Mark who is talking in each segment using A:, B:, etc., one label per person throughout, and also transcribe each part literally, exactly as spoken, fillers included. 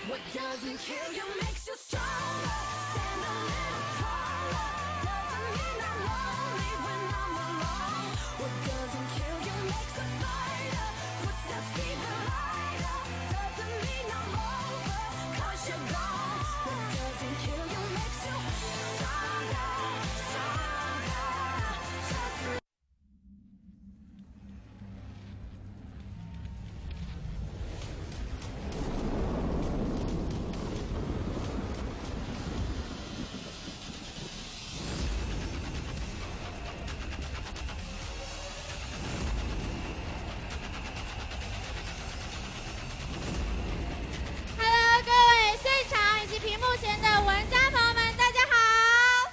A: What doesn't kill you makes you stronger. Stand a little taller. Doesn't mean I'm lonely when I'm alone. What doesn't kill you makes a fighter. Footsteps even lighter. Doesn't mean I'm over, 'cause you're gone. What doesn't kill you makes you stronger, stronger. Just
B: 屏幕前的玩家朋友们，大家好！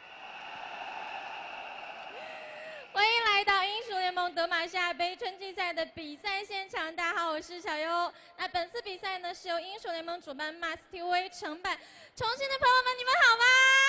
B: 欢迎来到英雄联盟德玛西亚杯春季赛的比赛现场。大家好，我是小优。那本次比赛呢是由英雄联盟主办 Max T V 承办。重庆的朋友们，你们好吗？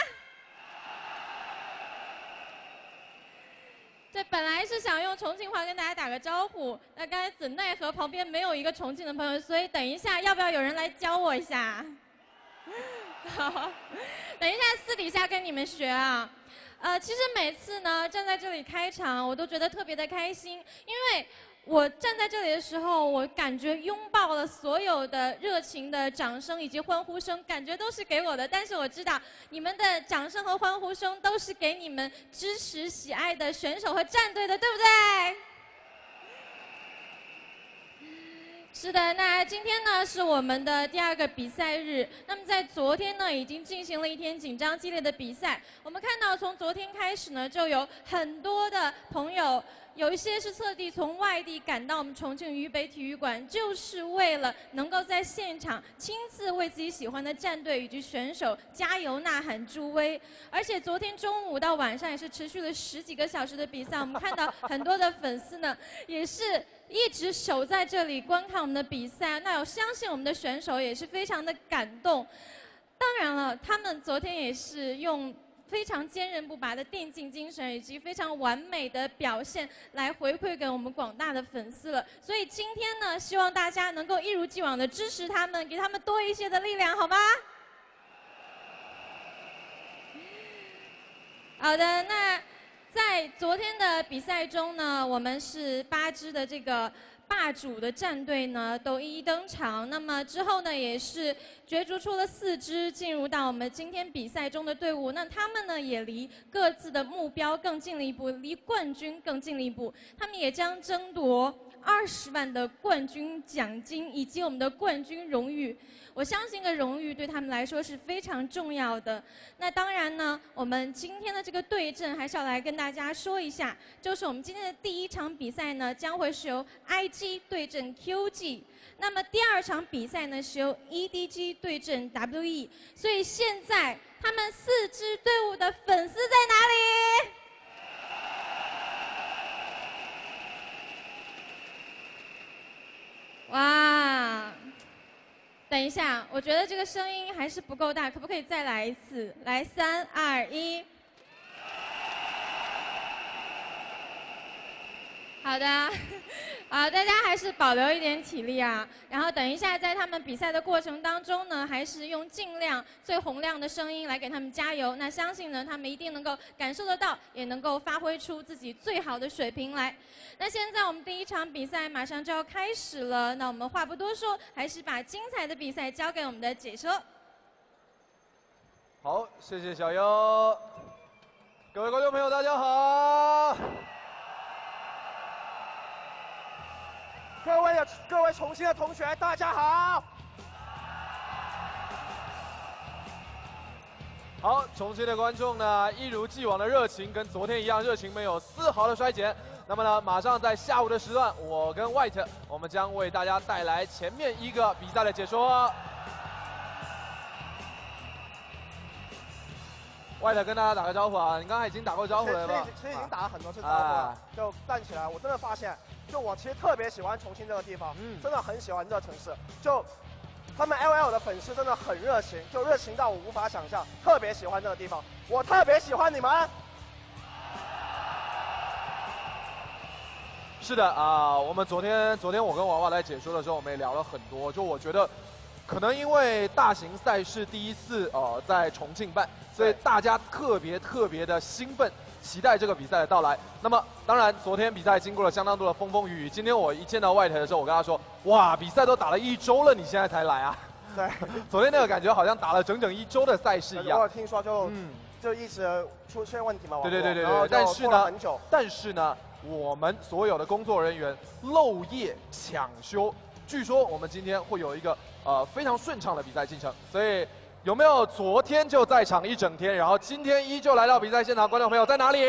B: 这本来是想用重庆话跟大家打个招呼，那刚才怎奈何旁边没有一个重庆的朋友，所以等一下要不要有人来教我一下？好，等一下私底下跟你们学啊。呃，其实每次呢站在这里开场，我都觉得特别的开心，因为我站在这里的时候，我感觉拥抱了所有的热情的掌声以及欢呼声，感觉都是给我的。但是我知道你们的掌声和欢呼声都是给你们支持喜爱的选手和战队的，对不对？是的，那今天呢是我们的第二个比赛日。那么在昨天呢，已经进行了一天紧张激烈的比赛。我们看到从昨天开始呢，就有很多的朋友，有一些是特地从外地赶到我们重庆渝北体育馆，就是为了能够在现场亲自为自己喜欢的战队以及选手加油呐喊助威。而且昨天中午到晚上也是持续了十几个小时的比赛，我们看到很多的粉丝呢，也是一直守在这里观看我们的比赛。那我相信我们的选手也是非常的感动。当然了，他们昨天也是用非常坚韧不拔的电竞精神以及非常完美的表现来回馈给我们广大的粉丝了。所以今天呢，希望大家能够一如既往的支持他们，给他们多一些的力量，好吗？好的，那在昨天的比赛中呢，我们是八支的这个霸主的战队呢都一一登场。那么之后呢，也是角逐出了四支进入到我们今天比赛中的队伍。那他们呢也离各自的目标更近了一步，离冠军更近了一步。他们也将争夺二十万的冠军奖金以及我们的冠军荣誉。我相信这个荣誉对他们来说是非常重要的。那当然呢，我们今天的这个对阵还是要来跟大家说一下，就是我们今天的第一场比赛呢，将会是由 I G 对阵 Q G， 那么第二场比赛呢是由 E D G 对阵 W E。所以现在他们四支队伍的粉丝在哪里？哇！等一下，我觉得这个声音还是不够大，可不可以再来一次？来，三、二、一。好的，啊，大家还是保留一点体力啊。然后等一下，在他们比赛的过程当中呢，还是用尽量最洪亮的声音来给他们加油。那相信呢，他们一定能够感受得到，也能够发挥出自己最好的水平来。那现在我们第一场比赛马上就要开始了，那我们话不多说，还是把精彩的比赛交给我们的解说。
C: 好，谢谢小优。各位观众朋友，大家好。
D: 各位的各位重庆的同学，大家好。
C: 好，重庆的观众呢，一如既往的热情，跟昨天一样，热情没有丝毫的衰减。那么呢，马上在下午的时段，我跟 White， 我们将为大家带来前面一个比赛的解说。White 跟大家打个招呼啊！你刚才已经打过招呼了吧？
D: 其实已经打了很多次招呼了。
C: 啊、
D: 就站起来，我真的发现，就我其实特别喜欢重庆这个地方，嗯，真的很喜欢这个城市。就他们 L L 的粉丝真的很热情，就热情到我无法想象，特别喜欢这个地方。我特别喜欢你们。
C: 是的啊、呃，我们昨天昨天我跟娃娃来解说的时候，我们也聊了很多。就我觉得， 可能因为大型赛事第一次呃在重庆办，所以大家特别特别的兴奋，期待这个比赛的到来。那么当然，昨天比赛经过了相当多的风风雨雨。今天我一见到外头的时候，我跟他说：“哇，比赛都打了一周了，你现在才来啊？”
D: 对，
C: 昨天那个感觉好像打了整整一周的赛事一样。
D: 我听说就嗯就一直出现问题嘛，
C: 对对对对
D: 对，
C: 但是呢，
D: 很久，
C: 但是呢，我们所有的工作人员漏夜抢修。据说我们今天会有一个呃非常顺畅的比赛进程，所以有没有昨天就在场一整天，然后今天依旧来到比赛现场？观众朋友在哪里？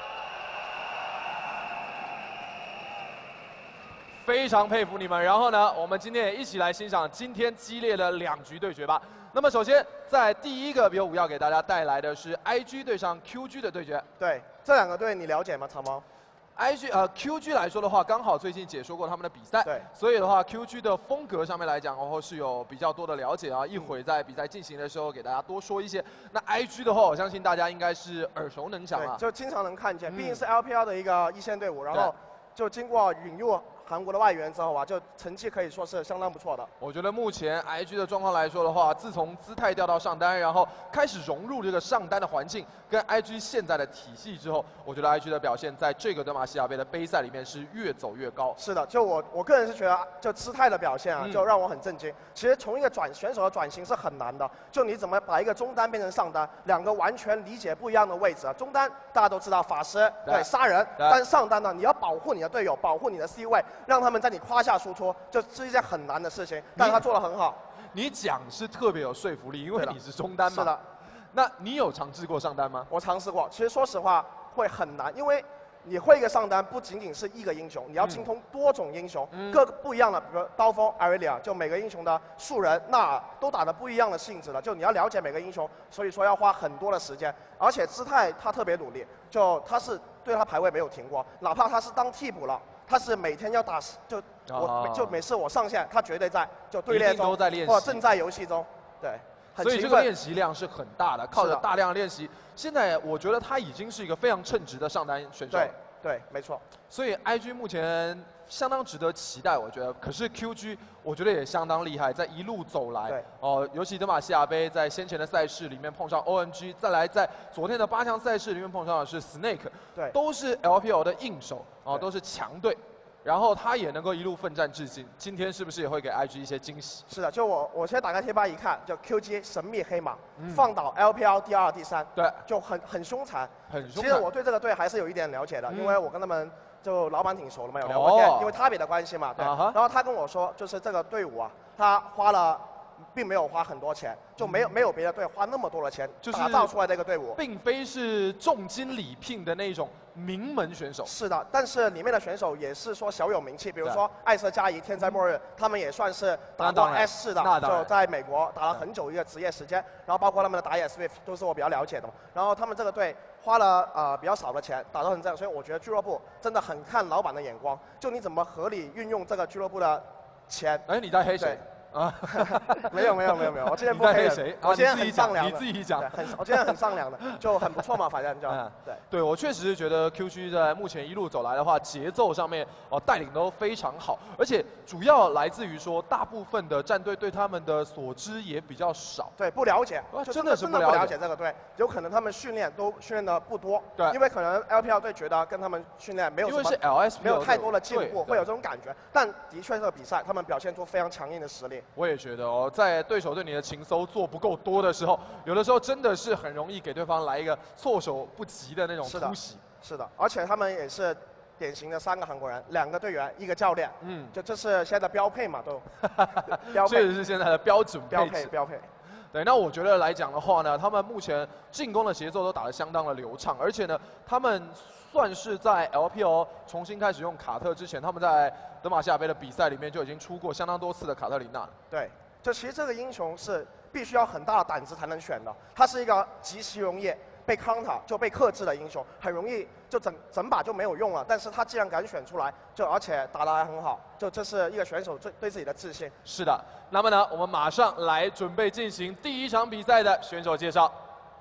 C: 非常佩服你们。然后呢，我们今天也一起来欣赏今天激烈的两局对决吧。那么首先在第一个比武要给大家带来的是 I G 对上 Q G 的对决。
D: 对，这两个队你了解吗，长毛
C: ？I G 呃 Q G 来说的话，刚好最近解说过他们的比赛，
D: 对，
C: 所以的话 Q G 的风格上面来讲，然后是有比较多的了解啊。一会儿在比赛进行的时候，给大家多说一些。那 I G 的话，我相信大家应该是耳熟能详了，
D: 就经常能看见，毕竟是 L P L 的一个一线队伍，然后就经过引入韩国的外援之后啊，就成绩可以说是相当不错的。
C: 我觉得目前 I G 的状况来说的话，自从姿态调到上单，然后开始融入这个上单的环境，跟 I G 现在的体系之后，我觉得 I G 的表现在这个德玛西亚杯的杯赛里面是越走越高。
D: 是的，就我我个人是觉得，就姿态的表现啊，就让我很震惊。嗯、其实从一个转选手的转型是很难的，就你怎么把一个中单变成上单，两个完全理解不一样的位置啊。中单大家都知道法师对杀人，但上单呢，你要保护你的队友，保护你的 C 位。让他们在你胯下输出，就是一件很难的事情，但是他做得很好。
C: 你讲是特别有说服力，因为你是中单嘛。
D: 是的。
C: 那你有尝试过上单吗？
D: 我尝试过，其实说实话会很难，因为你会一个上单不仅仅是一个英雄，你要精通多种英雄，嗯、各个不一样的，比如刀锋、艾瑞利亚，就每个英雄的树人、纳尔都打的不一样的性质的，就你要了解每个英雄，所以说要花很多的时间。而且姿态他特别努力，就他是对他排位没有停过，哪怕他是当替补了。他是每天要打，就我就每次我上线，他绝对在，就队列中或者正在游戏中，对。
C: 所以这个练习量是很大的，靠着大量练习。现在我觉得他已经是一个非常称职的上单选手。
D: 对对，没错。
C: 所以 I G 目前相当值得期待，我觉得。可是 Q G 我觉得也相当厉害，在一路走来，哦，尤其德玛西亚杯在先前的赛事里面碰上 O M G， 再来在昨天的八强赛事里面碰上的是 Snake，
D: 对，
C: 都是 L P L 的硬手，哦，都是强队。然后他也能够一路奋战至今，今天是不是也会给 I G 一些惊喜？
D: 是的，就我我先打开贴吧一看，就 Q G 神秘黑马，嗯、放倒 L P L 第二、第三，
C: 对，
D: 就很很凶残。
C: 很凶残。
D: 其实我对这个队还是有一点了解的，嗯、因为我跟他们就老板挺熟的嘛，有聊过天，哦、因为他别的关系嘛，对。Uh-huh. 然后他跟我说，就是这个队伍啊，他花了。并没有花很多钱，就没有没有别的队花那么多的钱打造出来的一个队伍，
C: 并非是重金礼聘的那种名门选手。
D: 是的，但是里面的选手也是说小有名气，比如说艾瑟加怡、天灾末日，他们也算是打到 S 四的，就在美国打了很久一个职业时间。然后包括他们的打野 Swift 都是我比较了解的嘛。然后他们这个队花了呃比较少的钱打到很正，所以我觉得俱乐部真的很看老板的眼光，就你怎么合理运用这个俱乐部的钱。
C: 哎，你在黑谁？
D: 啊，没有没有没有没有，我今天不黑人，
C: 谁？
D: 我今天很上良
C: 的，你自己讲，
D: 很我今天很上良的，就很不错嘛，反正就、嗯、对
C: 对，我确实是觉得 Q G 在目前一路走来的话，节奏上面哦带领都非常好，而且主要来自于说大部分的战队对他们的所知也比较少，
D: 对，不了解，
C: 就真的是
D: 不了解这个队，有可能他们训练都训练的不多，对，因为可能 L P L 队觉得跟他们训练没有什么，
C: 因为是 L S P L
D: 没有太多的进步，会有这种感觉，但的确这个比赛他们表现出非常强硬的实力，
C: 我也觉得哦。在对手对你的情搜做不够多的时候，有的时候真的是很容易给对方来一个措手不及的那种突袭。
D: 是的，而且他们也是典型的三个韩国人，两个队员，一个教练。嗯，就这是现在的标配嘛，都。
C: 标配确实是现在的标准
D: 标配标配。
C: 对，那我觉得来讲的话呢，他们目前进攻的节奏都打得相当的流畅，而且呢，他们算是在 L P L 重新开始用卡特之前，他们在德玛西亚杯的比赛里面就已经出过相当多次的卡特琳娜。
D: 对。就其实这个英雄是必须要很大的胆子才能选的，他是一个极其容易被 counter 就被克制的英雄，很容易就整整把就没有用了。但是他既然敢选出来，就而且打得还很好，就这是一个选手对对自己的自信。
C: 是的，那么呢，我们马上来准备进行第一场比赛的选手介绍。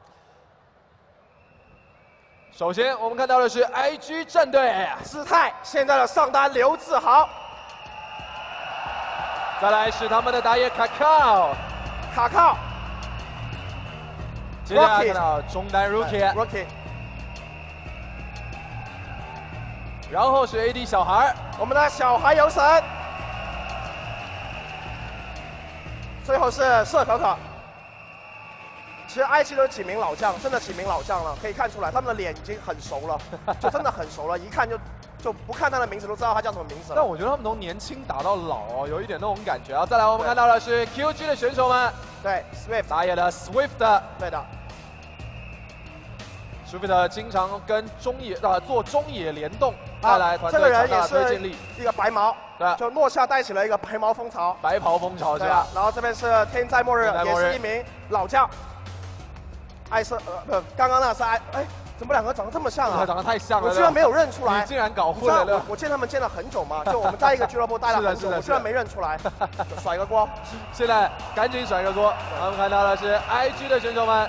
C: 首先我们看到的是 I G 战队，
D: 姿态现在的上单刘志豪。
C: 再来是他们的打野卡靠，
D: 卡靠。
C: 接下来看到中单 Rookie，Rookie， 然后是 A D 小孩，
D: 我们的小孩游神，最后是瑟可可。其实 I G 都是几名老将，真的几名老将了，可以看出来他们的脸已经很熟了，就真的很熟了，一看就就不看他的名字都知道他叫什么名字了。
C: 但我觉得他们从年轻打到老哦，有一点那种感觉啊。再来我们看到的是 Q G 的选手们，
D: 对 Swift
C: 打野的 Swift，
D: 对的。
C: Swift 经常跟中野啊做中野联动，带来团队强大的推进力。
D: 一个白毛，
C: 对，
D: 就诺夏带起了一个白毛风潮，
C: 白袍风潮是吧？
D: 然后这边是天灾末日，也是一名老将。艾瑟呃不，刚刚那是艾哎，怎么两个长得这么像啊？
C: 长得太像了，
D: 我居然没有认出来。
C: 你竟然搞混了！
D: 我我见他们见了很久嘛，就我们在一个俱乐部待了很久，我居然没认出来，甩个锅。
C: 现在赶紧甩个锅。我们看到的是 I G 的选手们，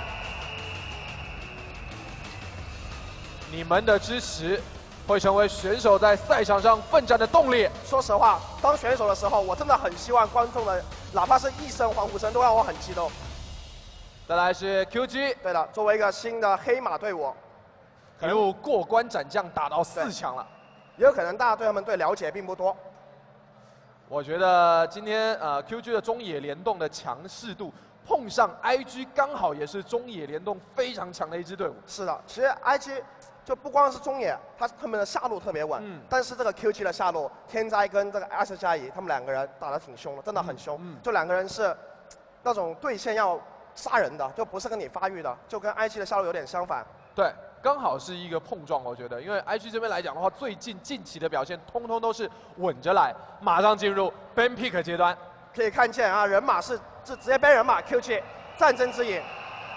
C: 你们的支持会成为选手在赛场上奋战的动力。
D: 说实话，当选手的时候，我真的很希望观众的哪怕是一声欢呼声，都让我很激动。
C: 再来是 Q G，
D: 对的，作为一个新的黑马队伍，
C: 一路过关斩将，打到四强了。
D: 也有可能大家对他们队了解并不多。
C: 我觉得今天呃 Q G 的中野联动的强势度，碰上 I G 刚好也是中野联动非常强的一支队伍。
D: 是的，其实 I G 就不光是中野，他他们的下路特别稳，嗯、但是这个 Q G 的下路，天灾跟这个 S 加一，他们两个人打得挺凶的，真的很凶。嗯嗯、就两个人是那种对线要杀人的，就不是跟你发育的，就跟 I G 的下路有点相反。
C: 对，刚好是一个碰撞，我觉得，因为 I G 这边来讲的话，最近近期的表现通通都是稳着来，马上进入 ban pick 阶段。
D: 可以看见啊，人马是是直接 ban 人马 Q G 战争之影。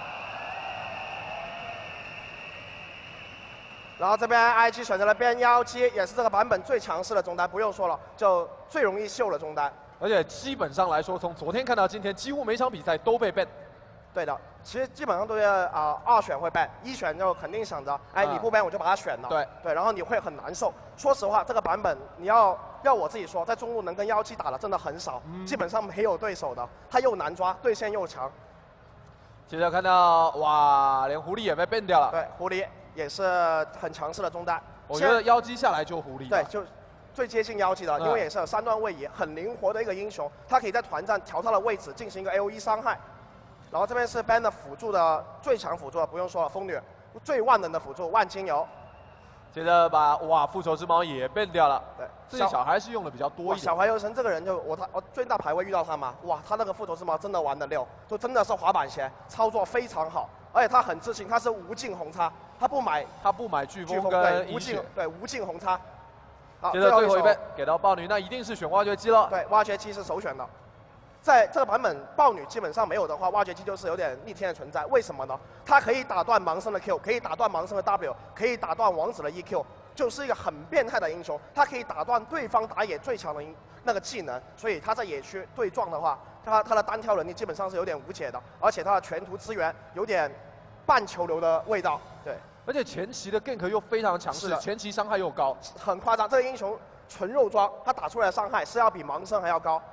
D: 然后这边 I G 选择了边妖姬，也是这个版本最强势的中单，不用说了，就最容易秀的中单。
C: 而且基本上来说，从昨天看到今天，几乎每场比赛都被 ban。
D: 对的，其实基本上都是啊、呃、二选会 ban， 一选就肯定想着，哎你不 ban 我就把它选了。
C: 对
D: 对，然后你会很难受。说实话，这个版本你要要我自己说，在中路能跟妖姬打的真的很少，嗯、基本上没有对手的，他又难抓，对线又强。
C: 接着看到哇，连狐狸也被 ban 掉了。
D: 对，狐狸也是很强势的中单。
C: 我觉得妖姬下来就狐狸。
D: 对，就最接近妖姬的，因为也是有三段位移，很灵活的一个英雄，他可以在团战调他的位置进行一个 A O E 伤害。然后这边是 ban 的辅助的最强辅助，不用说了，风女最万能的辅助万金油。
C: 接着把哇复仇之矛也 ban 掉了。
D: 对，
C: 这些小孩是用的比较多一点。
D: 小孩游神这个人就我他我最大排位遇到他嘛，哇，他那个复仇之矛真的玩得溜，就真的是滑板鞋，操作非常好，而且他很自信，他是无尽红叉，他不买
C: 他不买飓风
D: 对
C: 跟
D: 无尽对无尽红叉。
C: 好，接着最后一 ban 给到豹女，那一定是选挖掘机了。
D: 对，挖掘机是首选的。在这个版本，豹女基本上没有的话，挖掘机就是有点逆天的存在。为什么呢？它可以打断盲僧的 Q， 可以打断盲僧的 W， 可以打断王子的 E Q， 就是一个很变态的英雄。它可以打断对方打野最强的那个技能，所以他在野区对撞的话，他他的单挑能力基本上是有点无解的，而且他的全图资源有点半球流的味道。对，
C: 而且前期的 gank 又非常强势，前期伤害又高，
D: 很夸张。这个英雄纯肉装，他打出来的伤害是要比盲僧还要高。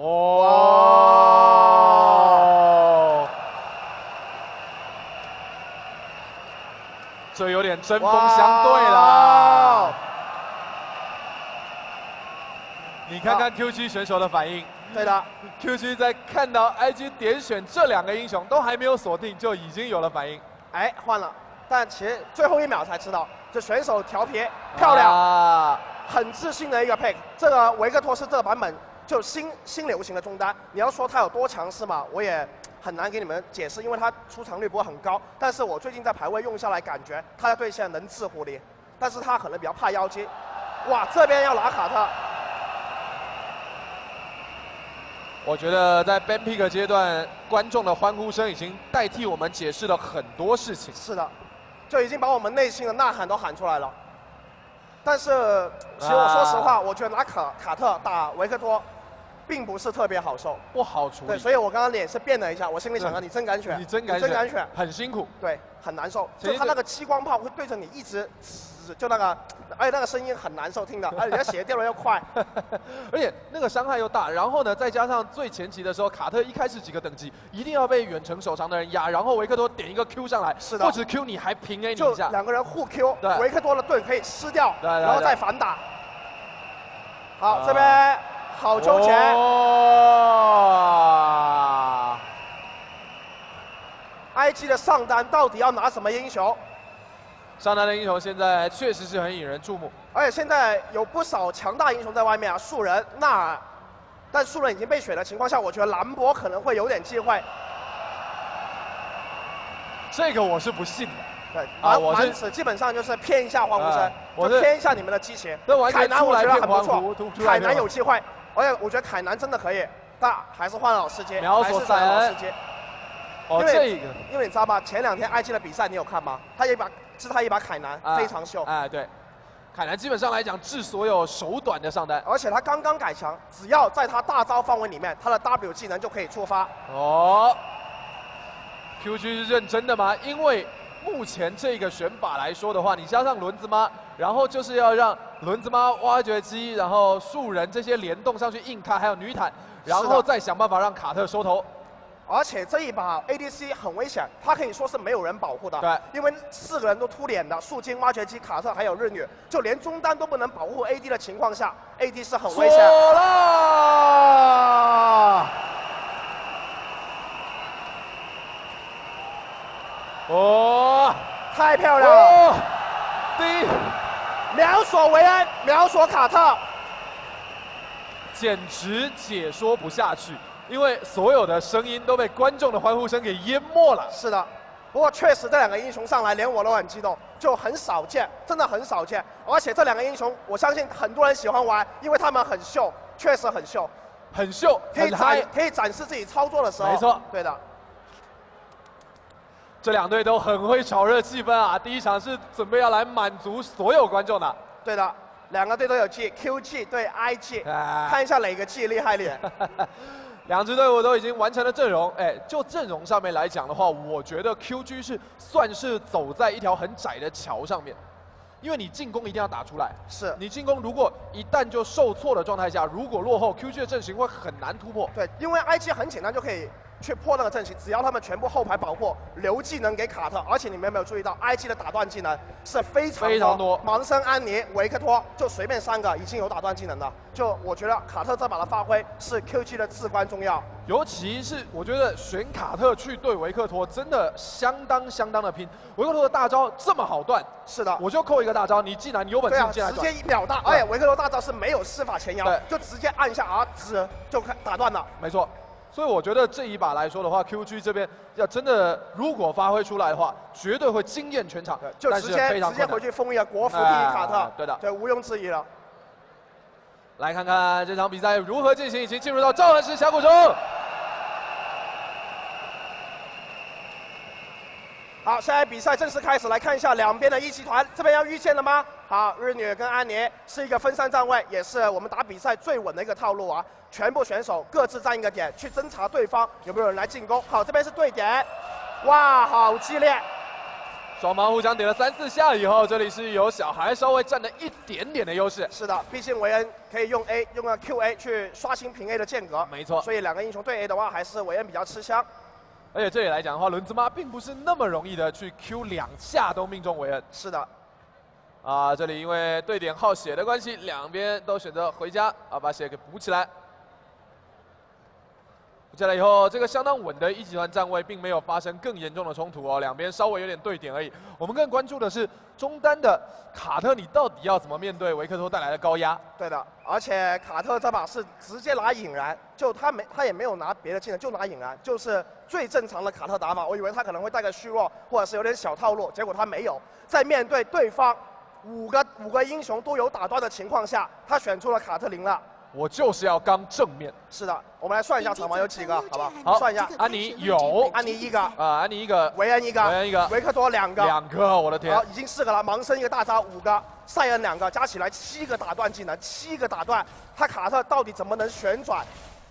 C: 哦，这有点针锋相对了。你看看 Q G 选手的反应。
D: 对的
C: ，Q G 在看到 I G 点选这两个英雄都还没有锁定，就已经有了反应。
D: 哎，换了，但其实最后一秒才知道，这选手调皮漂亮，啊、很自信的一个 pick。这个维克托是这个版本。就新新流行的中单，你要说他有多强势嘛，我也很难给你们解释，因为他出场率不会很高。但是我最近在排位用下来，感觉他在对线能治狐狸，但是他可能比较怕妖姬。哇，这边要拿卡特。
C: 我觉得在 ban pick 阶段，观众的欢呼声已经代替我们解释了很多事情。
D: 是的，就已经把我们内心的呐喊都喊出来了。但是，其实我说实话，啊、我觉得拿卡卡特打维克托。 并不是特别好受，
C: 不好处理。
D: 对，所以我刚刚脸是变了一下，我心里想着你真敢选，
C: 你真敢选，
D: 真敢选，
C: 很辛苦，
D: 对，很难受。就他那个激光炮会对着你一直，就那个，而且那个声音很难受听的，而且你的血掉的又快，
C: 而且那个伤害又大。然后呢，再加上最前期的时候，卡特一开始几个等级一定要被远程手长的人压，然后维克多点一个 Q 上来，
D: 是的，
C: 不止 Q 你还平 A 你
D: 就
C: 一下，
D: 两个人互 Q，
C: 对，
D: 维克多的盾可以吃掉，
C: 对对对
D: 然后再反打。好，这边好纠结。
C: 哦
D: I G 的上单到底要拿什么英雄？
C: 上单的英雄现在确实是很引人注目，
D: 而且现在有不少强大英雄在外面啊，树人、纳尔，但树人已经被选的情况下，我觉得兰博可能会有点机会。
C: 这个我是不信的。
D: 对，
C: 啊，我是
D: 满此基本上就是骗一下欢呼声，
C: 啊、我
D: 就骗一下你们的激情。
C: 这完全
D: 凯南我觉得很不
C: 错，
D: 凯南有机会，而且我觉得凯南真的可以，但还是换老司机，
C: 秒锁塞恩。哦，这个，
D: 因为你知道吗？前两天I G的比赛你有看吗？他有一把，是他一把凯南，
C: 啊、
D: 非常秀。
C: 哎，对，凯南基本上来讲治所有手短的上单，
D: 而且他刚刚改强，只要在他大招范围里面，他的 W 技能就可以触发。
C: 哦 ，Q G 是认真的吗？因为目前这个选法来说的话，你加上轮子妈，然后就是要让轮子妈、挖掘机，然后树人这些联动上去硬开，还有女坦，然后再想办法让卡特收头。
D: 而且这一把 A D C 很危险，它可以说是没有人保护的。
C: 对，
D: 因为四个人都突脸的，树精、挖掘机、卡特还有日女，就连中单都不能保护 A D 的情况下 ，A D 是很危险。
C: 锁了！哦，
D: 太漂亮了！
C: 哦、第一，
D: 秒锁维恩，秒锁卡特，
C: 简直解说不下去。因为所有的声音都被观众的欢呼声给淹没了。
D: 是的，不过确实这两个英雄上来，连我都很激动，就很少见，真的很少见。而且这两个英雄，我相信很多人喜欢玩，因为他们很秀，确实很秀，
C: 很秀，
D: 可以展可以展示自己操作的时候。
C: 没错，
D: 对的。
C: 这两队都很会炒热气氛啊！第一场是准备要来满足所有观众的。
D: 对的，两个队都有 G，Q G 对 I G，、啊、看一下哪个 G 厉害点。
C: 两支队伍都已经完成了阵容，哎，就阵容上面来讲的话，我觉得 Q G 是算是走在一条很窄的桥上面，因为你进攻一定要打出来，
D: 是
C: 你进攻如果一旦就受挫的状态下，如果落后 ，Q G 的阵型会很难突破。
D: 对，因为 I G 很简单就可以去破那个阵型，只要他们全部后排保护，留技能给卡特，而且你们有没有注意到 I G 的打断技能是非常
C: 非常多，
D: 盲僧、安妮、维克托就随便三个已经有打断技能的，就我觉得卡特这把的发挥是 Q G 的至关重要。
C: 尤其是我觉得选卡特去对维克托真的相当相当的拼，维克托的大招这么好断，
D: 是的，
C: 我就扣一个大招，你既然有本事进来，
D: 直接一秒大，而且维克托大招是没有施法前摇，就直接按一下 R 直就打断了，
C: 没错。所以我觉得这一把来说的话 ，Q G 这边要真的如果发挥出来的话，绝对会惊艳全场，
D: 就直接直接回去封一个国服第一卡特，
C: 啊、对的，
D: 对，毋庸置疑了。
C: 来看看这场比赛如何进行，已经进入到召唤师峡谷中。
D: 好，现在比赛正式开始，来看一下两边的一期团，这边要遇见了吗？好，日女跟安妮是一个分散站位，也是我们打比赛最稳的一个套路啊。全部选手各自站一个点，去侦查对方有没有人来进攻。好，这边是对点，哇，好激烈！
C: 双方互相点了三四下以后，这里是有小孩稍微占了一点点的优势。
D: 是的，毕竟维恩可以用 A 用个 Q A 去刷新平 A 的间隔，
C: 没错。
D: 所以两个英雄对 A 的话，还是维恩比较吃香。
C: 而且这里来讲的话，轮子妈并不是那么容易的去 Q 两下都命中维恩。
D: 是的。
C: 啊，这里因为对点耗血的关系，两边都选择回家啊，把血给补起来。补起来以后，这个相当稳的一集团站位，并没有发生更严重的冲突哦，两边稍微有点对点而已。我们更关注的是中单的卡特，你到底要怎么面对维克托带来的高压？
D: 对的，而且卡特这把是直接拿引燃，就他没他也没有拿别的技能，就拿引燃，就是最正常的卡特打法。我以为他可能会带个虚弱，或者是有点小套路，结果他没有。在面对对方五个五个英雄都有打断的情况下，他选出了卡特琳娜。
C: 我就是要刚正面。
D: 是的，我们来算一下场王有几个，好不好？
C: 好，
D: 算一下。
C: 安妮有，
D: 安妮一个，
C: 啊，安妮一个，
D: 维恩一个，
C: 维恩一个，
D: 维克多两个，
C: 两个，我的天！
D: 好，已经四个了。盲僧一个大招五个，塞恩两个，加起来七个打断技能，七个打断，他卡特到底怎么能旋转？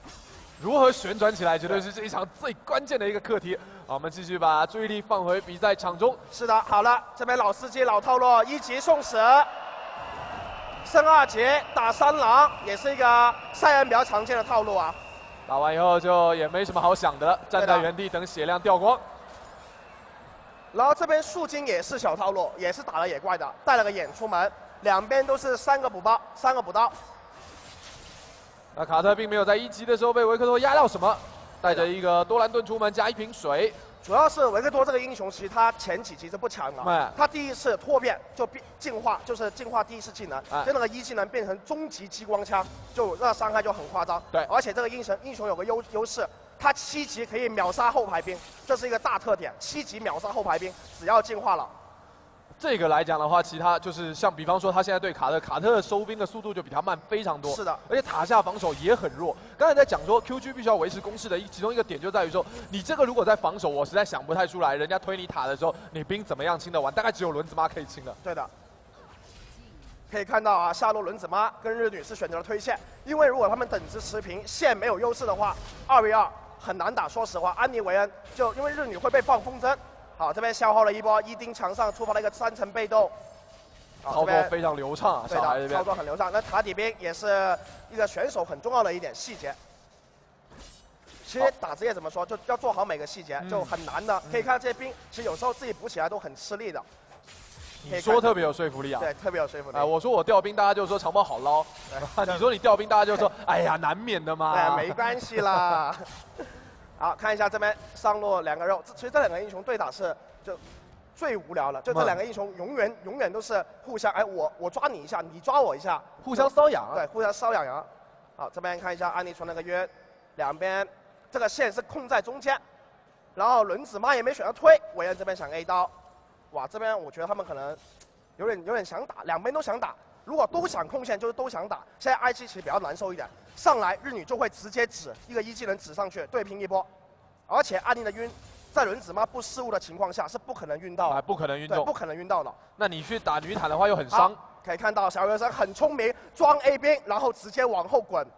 C: 如何旋转起来，绝对是这一场最关键的一个课题。好，我们继续把注意力放回比赛场中。
D: 是的，好了，这边老司机老套路，一级送死，升二级打三狼，也是一个赛恩比较常见的套路啊。
C: 打完以后就也没什么好想的了，站在原地等血量掉光。
D: 然后这边树精也是小套路，也是打了野怪的，带了个眼出门，两边都是三个补包，三个补刀。
C: 那卡特并没有在一级的时候被维克多压到什么，带着一个多兰盾出门加一瓶水。
D: 主要是维克多这个英雄，其实他前几集是不强的，
C: 哎、
D: 他第一次脱变就变进化，就是进化第一次技能，
C: 哎、
D: 就那个一技能变成终极激光枪，就那伤害就很夸张。
C: 对，
D: 而且这个英雄英雄有个优优势，他七级可以秒杀后排兵，这是一个大特点，七级秒杀后排兵，只要进化了。
C: 这个来讲的话，其他就是像比方说他现在对卡特，卡特的收兵的速度就比他慢非常多。
D: 是的，
C: 而且塔下防守也很弱。刚才在讲说 Q G 必须要维持攻势的一其中一个点就在于说，你这个如果在防守，我实在想不太出来，人家推你塔的时候，你兵怎么样清得完？大概只有轮子妈可以清的。
D: 对的。可以看到啊，下路轮子妈跟日女是选择了推线，因为如果他们等值持平，线没有优势的话，二 v 二很难打。说实话，安妮维恩就因为日女会被放风筝。好，这边消耗了一波，一丁墙上触发了一个三层被动，
C: 操作非常流畅啊，
D: 对的，操作很流畅。那塔底兵也是一个选手很重要的一点细节。其实打职业怎么说，就要做好每个细节，就很难的。可以看这些兵，其实有时候自己补起来都很吃力的。
C: 你说特别有说服力啊！
D: 对，特别有说服力。
C: 啊，我说我调兵，大家就说长炮好捞；你说你调兵，大家就说哎呀难免的嘛。
D: 对，没关系啦。好，看一下这边上路两个肉，其实这两个英雄对打是就最无聊了，就这两个英雄永远永远都是互相，哎，我我抓你一下，你抓我一下，
C: 互相瘙痒。
D: 对，互相瘙痒痒。好，这边看一下安妮传那个约，两边这个线是控在中间，然后轮子妈也没选择推，韦恩这边想 A 刀，哇，这边我觉得他们可能有点有点想打，两边都想打。如果都想控线，就是都想打。现在 I 七其实比较难受一点，上来日女就会直接指一个一技能指上去对拼一波，而且安妮的晕，在轮子妈不失误的情况下是不可能晕到的，
C: 啊，不可能晕中，
D: 不可能晕到的。
C: 那你去打女坦的话又很伤。
D: 可以看到小学生很聪明，装 A 兵，然后直接往后滚。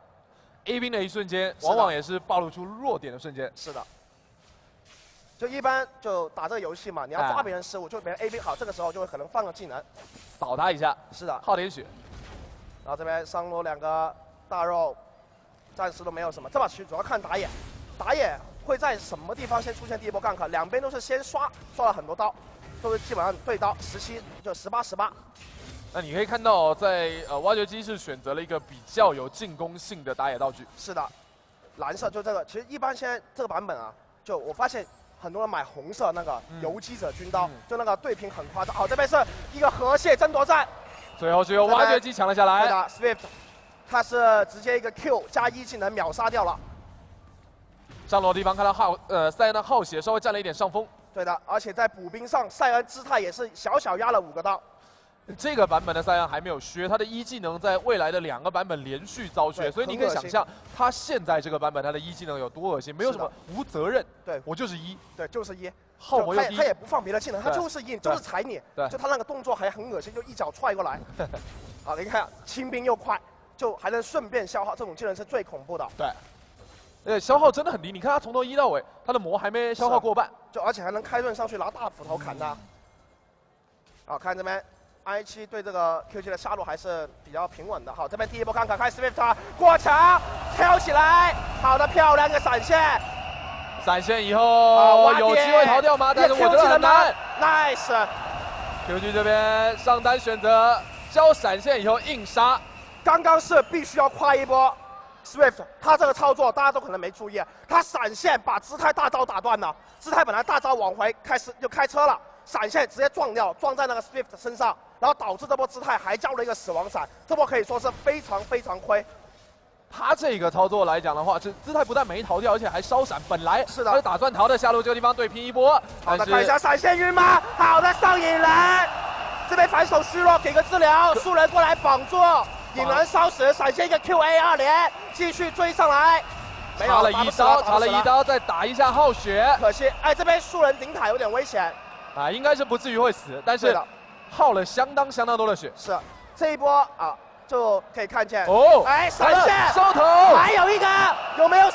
C: A 兵的一瞬间，往往也是暴露出弱点的瞬间。
D: 是的。就一般就打这个游戏嘛，你要抓别人失误，就别人 A 兵好，这个时候就会可能放个技能，
C: 扫他一下。
D: 是的，
C: 耗点血。
D: 然后这边上路两个大肉，暂时都没有什么。这把其实主要看打野，打野会在什么地方先出现第一波 gank， 两边都是先刷，刷了很多刀，都是基本上对刀十七就十八十八。
C: 那你可以看到，在呃挖掘机是选择了一个比较有进攻性的打野道具。
D: 是的，蓝色就这个，其实一般现在这个版本啊，就我发现。很多人买红色那个游击者军刀，嗯、就那个对拼很夸张。好、哦，这边是一个河蟹争夺战，
C: 最后是由挖掘机抢了下来。
D: 对的 ，Swift， 他是直接一个 Q 加一技能秒杀掉了。
C: 上路的地方看到浩呃塞恩的浩血稍微占了一点上风。
D: 对的，而且在补兵上，塞恩姿态也是小小压了五个刀。
C: 这个版本的塞恩还没有削，他的一技能在未来的两个版本连续遭削，所以你可以想象他现在这个版本他的一技能有多恶心，没有什么无责任，
D: 对
C: 我就是一，
D: 对就是一，
C: 耗魔又低，
D: 他也不放别的技能，他就是一，就是踩你，
C: 对，
D: 就他那个动作还很恶心，就一脚踹过来，好，你看清兵又快，就还能顺便消耗，这种技能是最恐怖的，
C: 对，呃，消耗真的很低，你看他从头一到尾，他的魔还没消耗过半，
D: 就而且还能开盾上去拿大斧头砍他，好，看这边。I 七对这个 Q 七的下路还是比较平稳的。好，这边第一波刚卡开 ，Swift 过墙跳起来，好的漂亮的闪现，
C: 闪现以后有机会逃掉吗？但是我觉得很难。Nice，Q 七这边上单选择交闪现以后硬杀，
D: 刚刚是必须要快一波。Swift 他这个操作大家都可能没注意，他闪现把姿态大招打断了，姿态本来大招往回开始就开车了，闪现直接撞掉，撞在那个 Swift 身上。然后导致这波姿态还交了一个死亡闪，这波可以说是非常非常亏。
C: 他这个操作来讲的话，这姿态不但没逃掉，而且还烧闪。本来
D: 是的，
C: 他是打算逃的，下路这个地方对拼一波。
D: 好的，看一下闪现晕吗？好的，上引人，这边反手虚弱，给个治疗，素人过来绑住，引人烧死，闪现一个 Q A 二连，继续追上来。没有
C: 插了一刀，插了一刀，再打一下浩血。
D: 可惜，哎，这边素人顶塔有点危险。
C: 啊，应该是不至于会死，但是。耗了相当相当多的血，
D: 是这一波啊，就可以看见
C: 哦，
D: 哎，闪现
C: 烧头，
D: 还有一个有没有死？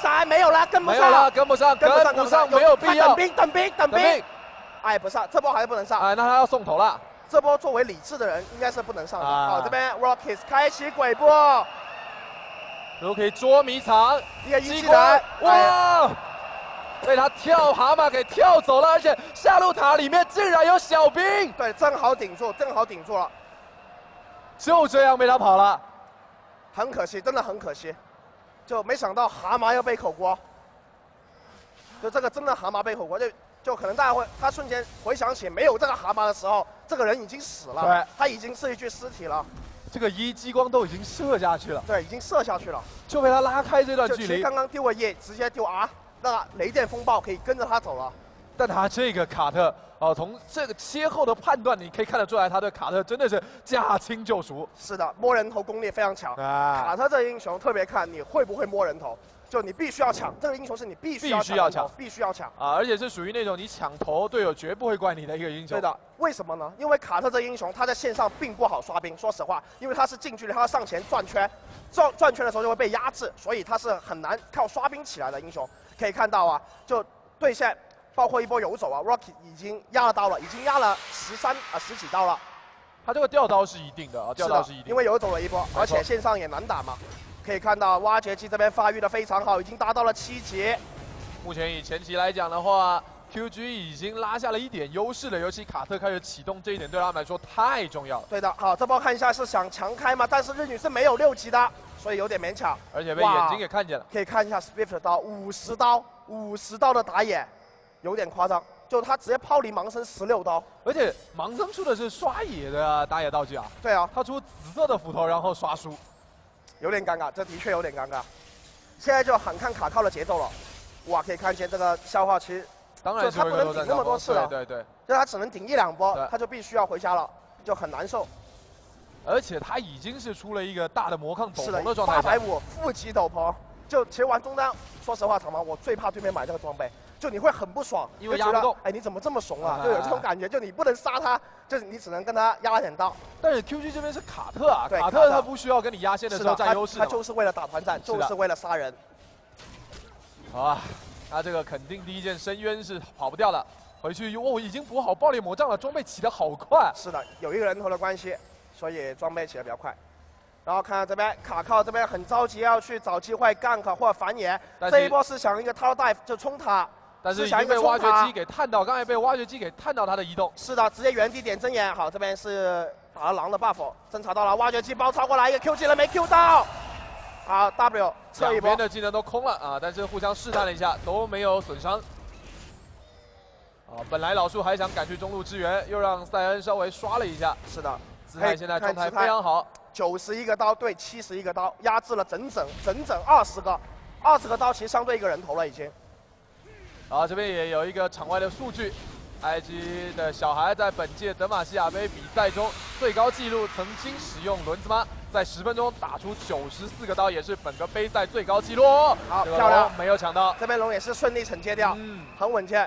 D: 闪没有了，跟不
C: 没有了，
D: 上，
C: 跟不上，
D: 跟不上，
C: 不上，没有必要。
D: 等兵，等兵，等兵。哎，不上，这波还是不能上。
C: 哎，那他要送头了。
D: 这波作为理智的人，应该是不能上的。
C: 啊
D: 好，这边 Rockets 开启鬼步，
C: 都可以捉迷藏，
D: 一个一技能，
C: 哇！被他跳蛤蟆给跳走了，而且下路塔里面竟然有小兵，
D: 对，正好顶住，正好顶住了，
C: 就这样被他跑了，
D: 很可惜，真的很可惜，就没想到蛤蟆要背口锅，就这个真的蛤蟆背口锅，就就可能大家会，他瞬间回想起没有这个蛤蟆的时候，这个人已经死了，
C: 对，
D: 他已经是一具尸体了，
C: 这个一激光都已经射下去了，
D: 对，已经射下去了，
C: 就被他拉开这段
D: 就
C: 距离，
D: 其实刚刚丢了 E， 直接丢 R。那雷电风暴可以跟着他走了，
C: 但他这个卡特哦，从这个切后的判断，你可以看得出来，他对卡特真的是驾轻就熟。
D: 是的，摸人头功力非常强。
C: 啊，
D: 卡特这个英雄特别看你会不会摸人头，就你必须要抢，这个英雄是你必须要
C: 必须要抢，
D: 必须要抢
C: 啊！而且是属于那种你抢头，队友绝不会怪你的一个英雄。
D: 对的，为什么呢？因为卡特这个英雄他在线上并不好刷兵，说实话，因为他是近距离，他要上前转圈，转转圈的时候就会被压制，所以他是很难靠刷兵起来的英雄。可以看到啊，就对线包括一波游走啊 ，Rocky 已经压了刀了，已经压了十三啊十几刀了。
C: 他这个吊刀是一定的啊，吊刀是一定的，
D: 因为游走了一波，而且线上也难打嘛。可以看到挖掘机这边发育的非常好，已经达到了七级。
C: 目前以前期来讲的话 ，Q G 已经拉下了一点优势了，尤其卡特开始启动，这一点对他们来说太重要了。
D: 对的，好，这波看一下是想强开吗？但是日女是没有六级的。所以有点勉强，
C: 而且被眼睛给看见了。
D: 可以看一下 Swift 的刀，五十刀，五十刀的打野，有点夸张。就他直接抛离盲僧十六刀，
C: 而且盲僧出的是刷野的打野道具啊。
D: 对啊，
C: 他出紫色的斧头，然后刷书，
D: 有点尴尬，这的确有点尴尬。现在就很看卡靠的节奏了。哇，可以看见这个消耗其实，
C: 当然
D: 就他不能顶那么多次了，
C: 对对对，
D: 就他只能顶一两波，他就必须要回家了，就很难受。
C: 而且他已经是出了一个大的魔抗斗篷
D: 的
C: 状态，
D: 八百五负级斗篷。就其实玩中单，说实话，长毛我最怕对面买这个装备，就你会很不爽，
C: 因为压不动。
D: 哎，你怎么这么怂啊？就有这种感觉，就你不能杀他，就是你只能跟他压点刀。
C: 但是 Q G 这边是卡特啊，卡特他不需要跟你压线的时候占优势，
D: 他就是为了打团战，就是为了杀人。
C: 好啊，他这个肯定第一件深渊是跑不掉了，回去哦已经补好爆裂魔杖了，装备起得好快。
D: 是的，有一个人头的关系。所以装备起得比较快，然后看到这边卡靠这边很着急要去找机会 gank 或者反野，这一波是想一个 tower dive 就冲塔，
C: 但是已经被挖掘机给探到，刚才被挖掘机给探到他的移动。
D: 是的，直接原地点睁眼。好，这边是打了狼的 buff， 侦查到了挖掘机包抄过来，一个 Q 技能没 Q 到。好 W 撤一波，
C: 两边的技能都空了啊，但是互相试探了一下都没有损伤。啊，本来老树还想赶去中路支援，又让塞恩稍微刷了一下。
D: 是的。
C: 姿态现在状态非常好，
D: 九十一个刀对七十一个刀，压制了整整整整二十个，二十个刀其实相对一个人头了已经。
C: 然后这边也有一个场外的数据，埃及的小孩在本届德玛西亚杯比赛中最高纪录曾经使用轮子妈，在十分钟打出九十四个刀，也是本个杯赛最高纪录。
D: 好，漂亮，
C: 没有抢到，
D: 这边龙也是顺利承接掉，嗯，很稳健。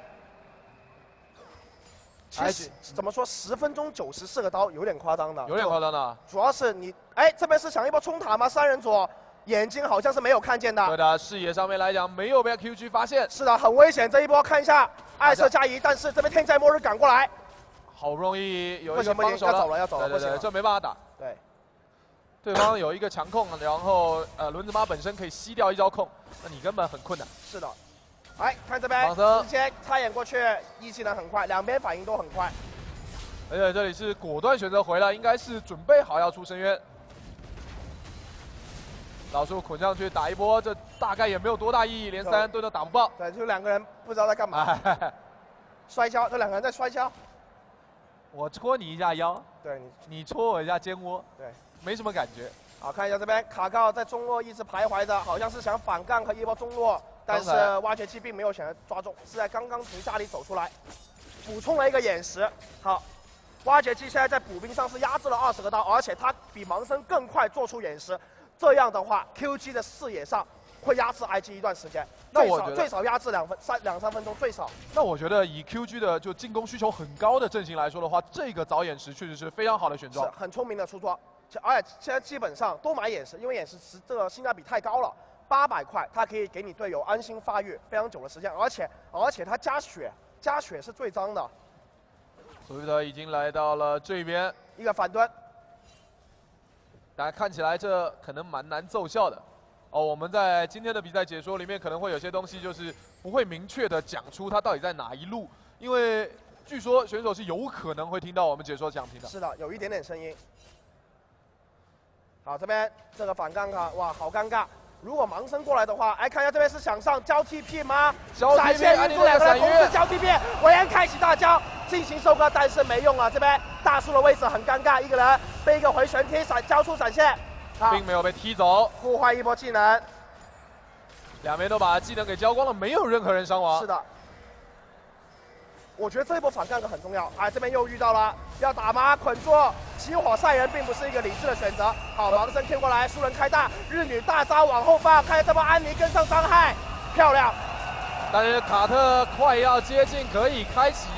D: 其实怎么说，十分钟九十四个刀有点夸张的，
C: 有点夸张的。
D: 主要是你，哎，这边是想一波冲塔吗？三人组，眼睛好像是没有看见的。
C: 对的，视野上面来讲没有被 Q G 发现。
D: 是的，很危险。这一波看一下，艾瑟加一，但是这边天灾末日赶过来，
C: 好不容易有一个帮手了，
D: 要走了，要走了，
C: 对对对，这没办法打。
D: 对，
C: 对方有一个强控，然后呃轮子妈本身可以吸掉一招控，那你根本很困难。
D: 是的。哎，看这边，直接插眼过去，一技能很快，两边反应都很快。
C: 而且这里是果断选择回了，应该是准备好要出深渊。老树捆上去打一波，这大概也没有多大意义，连三盾都打不爆。
D: 对，就两个人不知道在干嘛，摔跤，这两个人在摔跤。
C: 我戳你一下腰，
D: 对你，
C: 你戳我一下肩窝，
D: 对，
C: 没什么感觉。
D: 好，看一下这边卡靠在中路一直徘徊着，好像是想反干和一波中路。但是挖掘机并没有选择抓中，是在刚刚从家里走出来，补充了一个眼石。好，挖掘机现在在补兵上是压制了二十个刀，而且他比盲僧更快做出眼石。这样的话 ，Q G 的视野上会压制 I G 一段时间，
C: 那我觉得
D: 最少压制两分三两三分钟最少。
C: 那我觉得以 Q G 的就进攻需求很高的阵型来说的话，这个早眼石确实是非常好的选装，
D: 是很聪明的出装。而且现在基本上都买眼石，因为眼石这个性价比太高了。 八百块，它可以给你队友安心发育非常久的时间，而且而且它加血，加血是最脏的。
C: 所以的已经来到了这边，
D: 一个反蹲，
C: 但看起来这可能蛮难奏效的。哦，我们在今天的比赛解说里面可能会有些东西就是不会明确的讲出它到底在哪一路，因为据说选手是有可能会听到我们解说讲评的。
D: 是的，有一点点声音。好，这边这个反杠卡，哇，好尴尬。如果盲僧过来的话，哎，看一下这边是想上交 T P 吗？闪现运出两个人同时交 T P， 韦恩开启大招进行收割，但是没用啊。这边大树的位置很尴尬，一个人被一个回旋踢闪交出闪现，
C: 并没有被踢走，
D: 互换一波技能，
C: 两边都把技能给交光了，没有任何人伤亡。
D: 是的。我觉得这一波反杠个很重要，哎，这边又遇到了，要打吗？捆住，起火晒人并不是一个理智的选择。好，盲僧 Q 过来，树人开大，日女大招往后放，看这波安妮跟上伤害，漂亮。
C: 但是卡特快要接近，可以开启。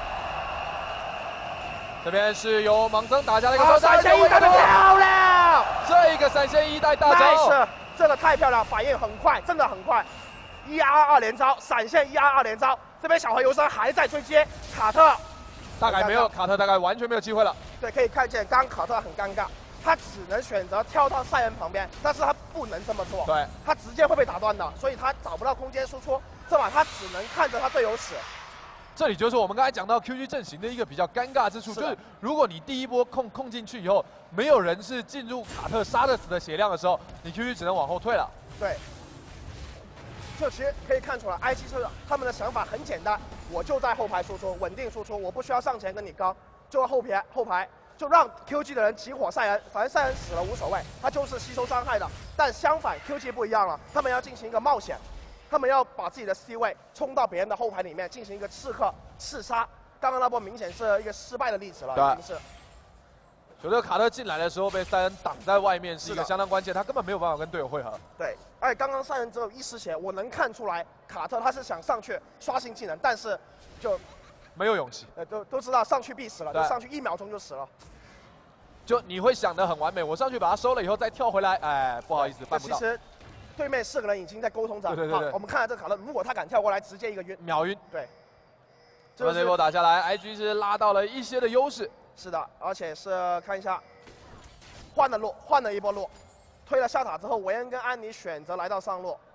C: 这边是由盲僧打下了一个
D: 闪现一代的漂亮，
C: 这个闪现一代大招，
D: nice， 这个太漂亮，反应很快，真的很快。一 R 二连招，闪现一 R 二连招。这边小河游生还在追接卡特，
C: 大概没有卡特大概完全没有机会了。
D: 对，可以看见刚卡特很尴尬，他只能选择跳到赛恩旁边，但是他不能这么做，
C: 对，
D: 他直接会被打断的，所以他找不到空间输出，这把他只能看着他队友死。
C: 这里就是我们刚才讲到 Q G 阵型的一个比较尴尬之处，就是如果你第一波控控进去以后，没有人是进入卡特杀得死的血量的时候，你 Q G 只能往后退了。
D: 对。就其实可以看出来 ，I G 车他们的想法很简单，我就在后排输出，稳定输出，我不需要上前跟你刚，就在后排后排，就让 Q G 的人起火赛恩，反正赛恩死了无所谓，他就是吸收伤害的。但相反 ，Q G 不一样了，他们要进行一个冒险，他们要把自己的 C 位冲到别人的后排里面进行一个刺客刺杀。刚刚那波明显是一个失败的例子了，已经是。
C: 觉得卡特进来的时候被塞恩挡在外面是一个相当关键，他根本没有办法跟队友汇合。
D: 对，而且刚刚塞恩只有一丝血，我能看出来卡特他是想上去刷新技能，但是就
C: 没有勇气。
D: 呃，都都知道上去必死了，就上去一秒钟就死了。
C: 就你会想得很完美，我上去把他收了以后再跳回来，哎，不好意思，办不到。
D: 其实对面四个人已经在沟通着。
C: 对对对对。
D: 好，我们看下这个卡特，如果他敢跳过来，直接一个晕，
C: 秒晕。
D: 对。
C: 这这波打下来 ，I G 是拉到了一些的优势。
D: 是的，而且是看一下。换了路，换了一波路，推了下塔之后，韦恩跟安妮选择来到上路。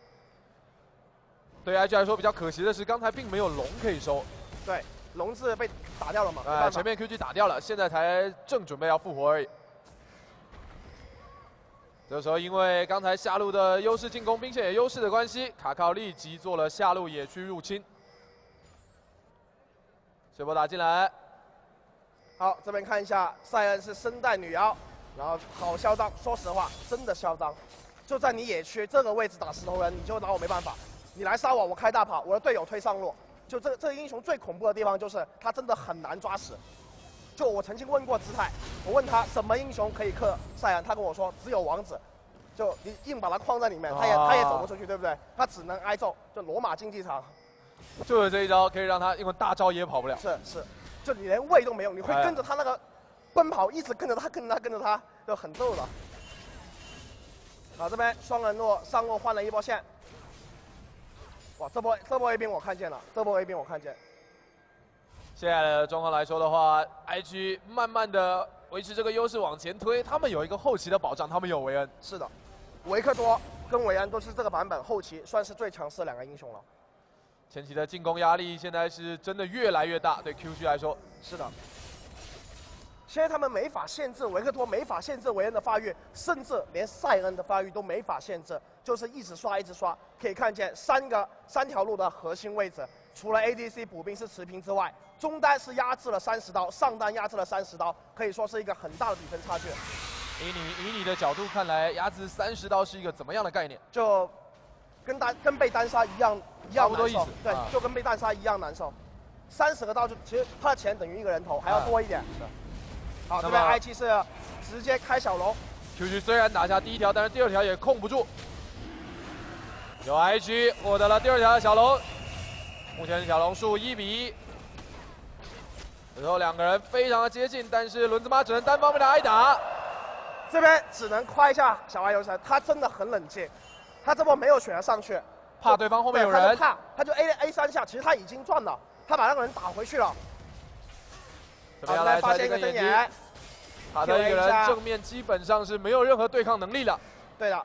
C: 对 I G 来说比较可惜的是，刚才并没有龙可以收。
D: 对，龙字被打掉了嘛？
C: 哎，前面 Q G 打掉了，现在才正准备要复活而已。这时候因为刚才下路的优势进攻兵线野优势的关系，卡靠立即做了下路野区入侵。这波打进来，
D: 好，这边看一下，塞恩是身带女妖。然后好嚣张，说实话，真的嚣张。就在你野区这个位置打石头人，你就拿我没办法。你来杀我，我开大跑，我的队友推上路。就这这个英雄最恐怖的地方就是他真的很难抓死。就我曾经问过姿态，我问他什么英雄可以克塞恩，他跟我说只有王子。就你硬把他框在里面，他也他也走不出去，对不对？他只能挨揍。就罗马竞技场，
C: 就是这一招可以让他因为大招也跑不了。
D: 是是，就你连位都没有，你会跟着他那个。奔跑一直跟着他，跟着他，跟着他，就很逗了。好，这边双人路上路换了一波线。哇，这波这波 A 兵我看见了，这波 A 兵我看见。
C: 现在的状况来说的话 ，I G 慢慢的维持这个优势往前推，他们有一个后期的保障，他们有维恩。
D: 是的，维克多跟韦恩都是这个版本后期算是最强势的两个英雄了。
C: 前期的进攻压力现在是真的越来越大，对 Q G 来说。
D: 是的。现在他们没法限制维克托，没法限制韦恩的发育，甚至连塞恩的发育都没法限制，就是一直刷一直刷。可以看见三个三条路的核心位置，除了 A D C 补兵是持平之外，中单是压制了三十刀，上单压制了三十刀，可以说是一个很大的比分差距。
C: 以你以你的角度看来，压制三十刀是一个怎么样的概念？
D: 就跟单跟被单杀一样一样难受，对，
C: 啊、
D: 就跟被单杀一样难受。三十个刀就其实他的钱等于一个人头，还要多一点。啊好，这边 I G 是直接开小龙
C: ，Q G 虽然打下第一条，但是第二条也控不住。有 I G 获得了第二条的小龙，目前小龙数一比一。最后两个人非常的接近，但是轮子妈只能单方面的挨打。
D: 这边只能夸一下小爱游神，他真的很冷静， 他这波没有选择上去，
C: 怕对方后面有
D: 对他
C: 人，
D: 就怕他就 A A 三下，其实他已经赚了，他把那个人打回去了。
C: 怎么样来
D: 发
C: 拆这个眼
D: 现一个针眼
C: 睛？卡特一个人正面基本上是没有任何对抗能力了。
D: 对的，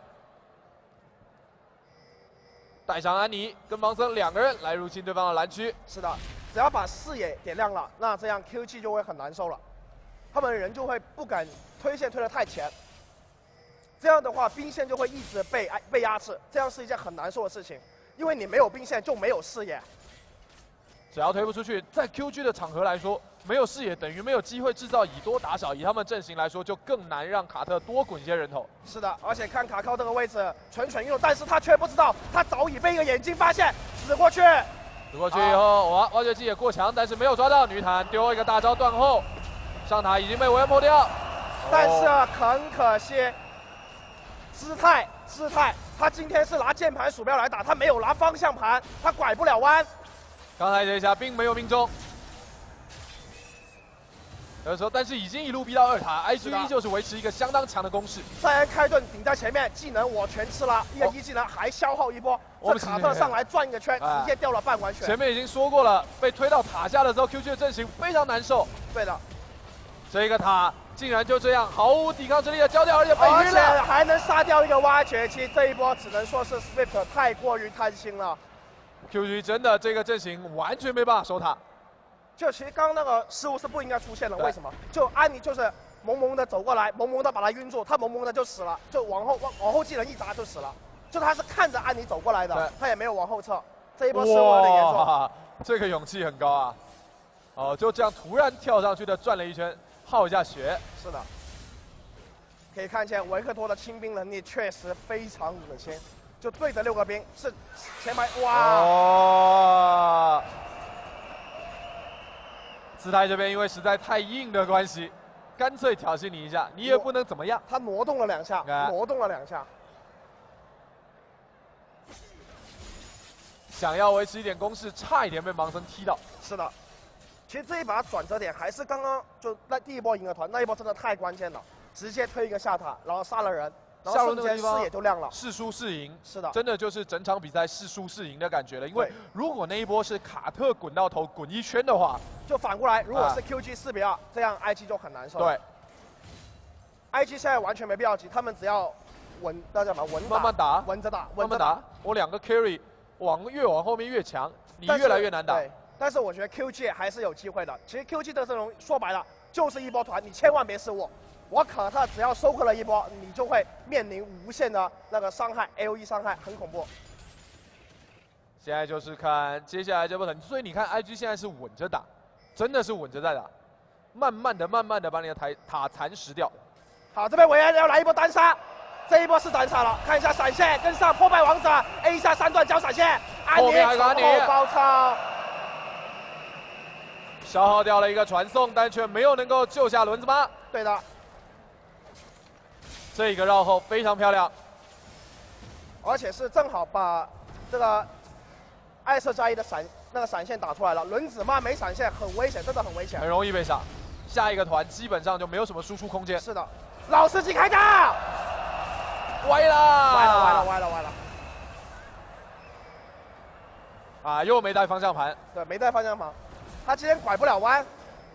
C: 带上安妮跟芒森两个人来入侵对方的蓝区。
D: 是的，只要把视野点亮了，那这样 Q G 就会很难受了，他们人就会不敢推线推得太前，这样的话兵线就会一直被被压制，这样是一件很难受的事情，因为你没有兵线就没有视野。
C: 只要推不出去，在 Q G 的场合来说，没有视野等于没有机会制造以多打少。以他们阵型来说，就更难让卡特多滚一些人头。
D: 是的，而且看卡靠这个位置蠢蠢欲动，但是他却不知道，他早已被一个眼睛发现，死过去。
C: 死过去以后，哇，挖掘机也过强，但是没有抓到。女坦丢了一个大招断后，上塔已经被维恩破掉。
D: 但是很可惜，姿态姿态，他今天是拿键盘鼠标来打，他没有拿方向盘，他拐不了弯。
C: 刚才这一下并没有命中。有的时候，但是已经一路逼到二塔 ，I G 依旧是维持一个相当强的攻势。
D: 塞恩开盾顶在前面，技能我全吃了，一个一技能还消耗一波。
C: 我
D: 这卡特上来转一个圈，直接掉了半管血。
C: 前面已经说过了，被推到塔下的时候 ，Q G 的阵型非常难受。
D: 对的，
C: 这个塔竟然就这样毫无抵抗之力的交掉，而且被
D: 而且
C: 晕了，
D: 还能杀掉一个挖掘机。这一波只能说是 Swift 太过于贪心了。
C: Q G 真的这个阵型完全没办法守塔。
D: 就其实刚刚那个失误是不应该出现的，为什么？就安妮就是萌萌的走过来，萌萌的把他晕住，他萌萌的就死了，就往后往往后技能一砸就死了。就他是看着安妮走过来的，他也没有往后撤。这一波失误有点严重。
C: 这个勇气很高啊！哦，就这样突然跳上去的转了一圈，耗一下血。
D: 是的，可以看见维克多的清兵能力确实非常恶心，就对着六个兵是前排哇！
C: 哦，姿态这边因为实在太硬的关系，干脆挑衅你一下，你也不能怎么样。
D: 他挪动了两下，挪动了两下。
C: 想要维持一点攻势，差一点被芒森踢到。
D: 是的，其实这一把转折点还是刚刚就那第一波赢了团，那一波真的太关键了，直接推一个下塔，然后杀了人，然后瞬间视野就亮了，
C: 是输是赢。
D: 是的，
C: 真的就是整场比赛是输是赢的感觉了。因为如果那一波是卡特滚到头滚一圈的话，
D: 就反过来，如果是 Q G 四比二，这样 I G 就很难受。
C: 对
D: ，I G 现在完全没必要急，他们只要稳，那叫什么稳
C: 慢慢打，
D: 稳着打，
C: 慢慢打。我两个 carry 往越往后面越强，你越来越难打。
D: 对，但是我觉得 Q G 还是有机会的。其实 Q G 的阵容说白了就是一波团，你千万别失误。我卡特只要收割了一波，你就会面临无限的那个伤害 ，A O E 伤害很恐怖。
C: 现在就是看接下来这波团，所以你看 I G 现在是稳着打，真的是稳着在打，慢慢的、慢慢的把你的台塔蚕食掉。
D: 好，这边维恩要来一波单杀，这一波是单杀了，看一下闪现跟上破败王者 A 下三段交闪现，安妮从后包抄，
C: 消耗掉了一个传送，但却没有能够救下轮子妈。
D: 对的，
C: 这个绕后非常漂亮，
D: 而且是正好把这个艾瑟加一的闪那个闪现打出来了，轮子妈没闪现很危险，真的很危险，
C: 很容易被杀。下一个团基本上就没有什么输出空间。
D: 是的，老司机开打，
C: 歪了，
D: 歪了，歪了，歪了，歪了。
C: 啊，又没带方向盘。
D: 对，没带方向盘，他今天拐不了弯。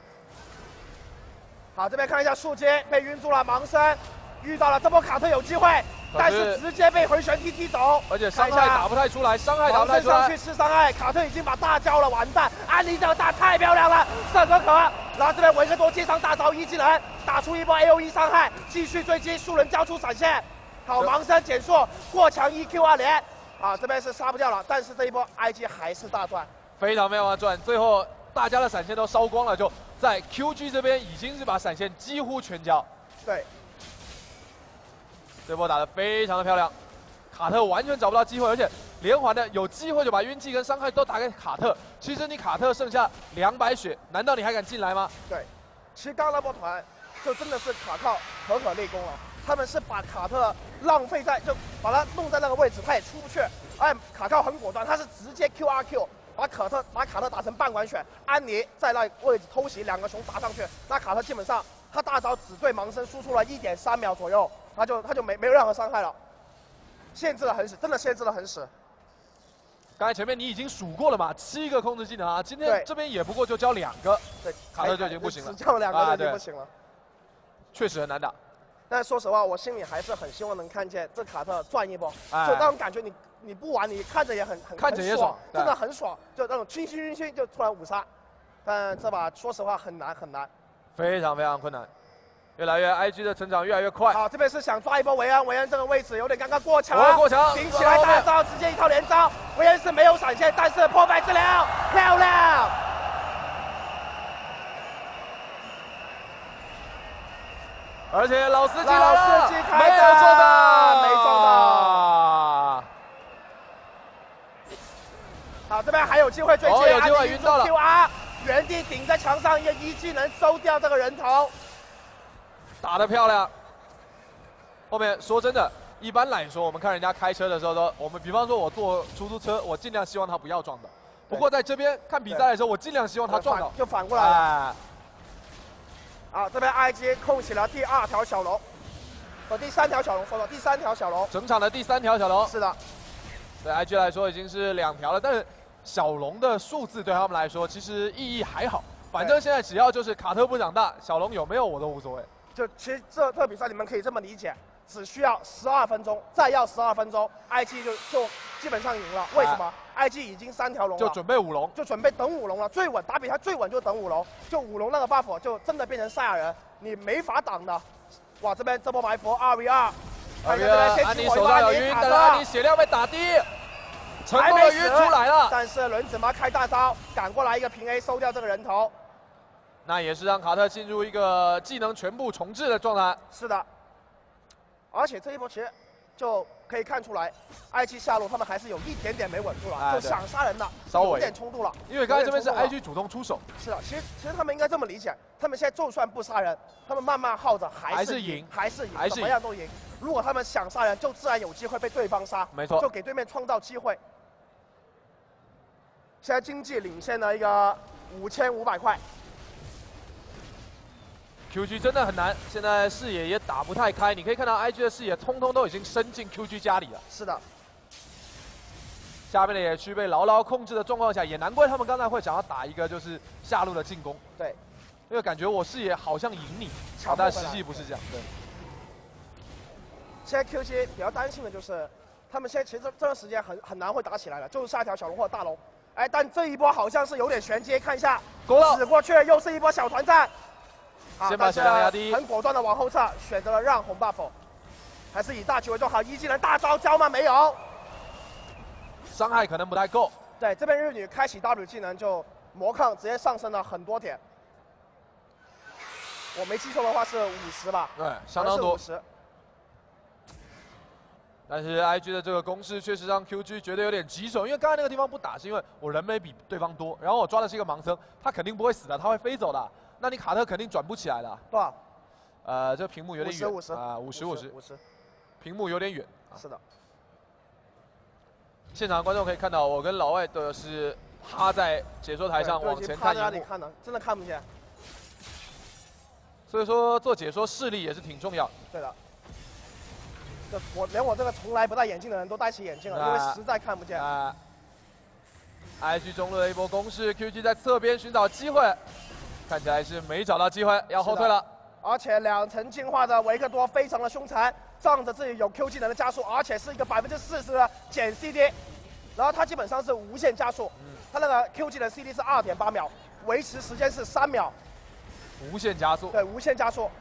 D: 好，这边看一下树阶被晕住了，盲僧遇到了这波卡特有机会，但是直接被回旋踢踢走，
C: 而且伤害打不太出来，伤害打不太出来。
D: 上去吃伤害，卡特已经把大交了，完蛋！安妮这个大太漂亮了，瑟可可，然后这边维克多接上大招一技能，打出一波 A O E 伤害，继续追击，树人交出闪现，好，盲僧减速过强 E Q 二连，啊，这边是杀不掉了，但是这一波 I G 还是大赚，
C: 非常非常的赚，最后大家的闪现都烧光了，就在 Q G 这边已经是把闪现几乎全交。
D: 对。
C: 这波打得非常的漂亮，卡特完全找不到机会，而且连环的有机会就把晕技跟伤害都打给卡特。其实你卡特剩下两百血，难道你还敢进来吗？
D: 对，其实刚刚那波团就真的是卡靠可可立功了，他们是把卡特浪费在就把他弄在那个位置，他也出不去。哎，卡靠很果断，他是直接 Q R Q 把卡特把卡特打成半管血，安妮在那位置偷袭，两个熊打上去，那卡特基本上他大招只对盲僧输出了一点三秒左右。他就他就没没有任何伤害了， 限制的很死，真的限制的很死。
C: 刚才前面你已经数过了嘛，七个控制技能啊，今天
D: 对
C: 这边也不过就教两个，
D: 对，
C: 卡特就已经不行了，
D: 只教两个就已经
C: 啊对
D: 不行了。
C: 确实很难打。
D: 但是说实话，我心里还是很希望能看见这卡特赚一波，
C: 哎
D: 就那种感觉你，你不玩你看着也很很
C: 看着也
D: 很
C: 爽对
D: 真的很爽，就那种轻轻轻轻就突然五杀，但这把说实话很难很难。
C: 非常非常困难，越来越 I G 的成长越来越快。
D: 好，这边是想抓一波维恩，维恩这个位置有点刚刚过墙，
C: 哦过墙
D: 顶起来大招，直接一套连招，维恩是没有闪现，但是破败治疗，漂亮。
C: 而且老司机来
D: 老
C: 了，
D: 司机开
C: 没有撞到，
D: 没撞到。好，这边还有机会追击，
C: 哦有机会晕到了
D: Q R， 原地顶在墙上，一个一技能收掉这个人头。
C: 打得漂亮。后面说真的，一般来说，我们看人家开车的时候都，我们比方说我坐出租车，我尽量希望他不要撞到。不过在这边看比赛的时候，我尽量希望他撞到。
D: 就反过来了。
C: 哎
D: 好，这边 I G 控起了第二条小龙，哦，第三条小龙，说错，第三条小龙。
C: 整场的第三条小龙。
D: 是的。
C: 对 I G 来说已经是两条了，但是小龙的数字对他们来说其实意义还好，反正现在只要就是卡特不长大，小龙有没有我都无所谓。
D: 就其实这这比赛你们可以这么理解，只需要十二分钟，再要十二分钟 ，I G 就就基本上赢了。为什么、啊、？I G 已经三条龙了，
C: 就准备五龙，
D: 就准备等五龙了。最稳打比赛最稳就等五龙，就五龙那个 buff 就真的变成赛亚人，你没法挡的。哇，这边这波埋伏二 v 二，
C: 二 v 二，安妮手上有晕，但是安妮血量被打低，成功的晕出来了。
D: 但是轮子妈开大招，赶过来一个平 A 收掉这个人头。
C: 那也是让卡特进入一个技能全部重置的状态。
D: 是的，而且这一波其实就可以看出来 ，I G 下路他们还是有一点点没稳住了，
C: 哎、
D: 就想杀人的，
C: 稍微
D: 有点冲突了。
C: 因为刚才这边是 I G 主动出手。
D: 是的，其实其实他们应该这么理解，他们现在就算不杀人，他们慢慢耗着还是赢，还是赢，怎么样都赢。如果他们想杀人，就自然有机会被对方杀，
C: 没错，
D: 就给对面创造机会。现在经济领先了一个五千五百块。
C: Q G 真的很难，现在视野也打不太开。你可以看到 I G 的视野通通都已经伸进 Q G 家里了。
D: 是的，
C: 下面的野区被牢牢控制的状况下，也难怪他们刚才会想要打一个就是下路的进攻。
D: 对，
C: 因为感觉我视野好像赢你，好，但实际不是这样。对。
D: 现在 Q G 比较担心的就是，他们现在其实这这段时间很很难会打起来了，就是下一条小龙或者大龙。哎，但这一波好像是有点玄机，看一下，
C: 勾了，
D: 指过去，又是一波小团战。
C: 先把血量压低，
D: 很果断的往后撤，选择了让红 buff， 还是以大局为重。好，一技能大招交吗？没有，
C: 伤害可能不太够。
D: 对，这边日女开启 W 技能就魔抗直接上升了很多点，我没记错的话是五十吧？
C: 对，相当多。
D: 五十。
C: 但是 I G 的这个攻势确实让 Q G 觉得有点棘手，因为刚才那个地方不打是因为我人没比对方多，然后我抓的是一个盲僧，他肯定不会死的，他会飞走的。那你卡特肯定转不起来的。
D: 多少？
C: 呃，这屏幕有点远。
D: 五十
C: 啊，五十五十。
D: 五十。
C: 屏幕有点远。
D: 是的。
C: 现场观众可以看到，我跟老外都是趴在解说台上往前看荧幕。
D: 看的，真的看不见。
C: 所以说做解说视力也是挺重要。
D: 对的。这我连我这个从来不戴眼镜的人都戴起眼镜了，因为实在看不见。
C: 啊。I G 中路的一波攻势 ，Q G 在侧边寻找机会。看起来是没找到机会，要后退了。
D: 而且两层进化的维克多非常的凶残，仗着自己有 Q 技能的加速，而且是一个百分之四十的减 C D， 然后他基本上是无限加速。嗯，他那个 Q 技能 C D 是二点八秒，维持时间是三秒，
C: 无限加速。
D: 对，无限加速。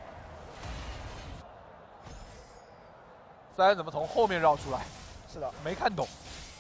C: 塞恩怎么从后面绕出来？
D: 是的，
C: 没看懂。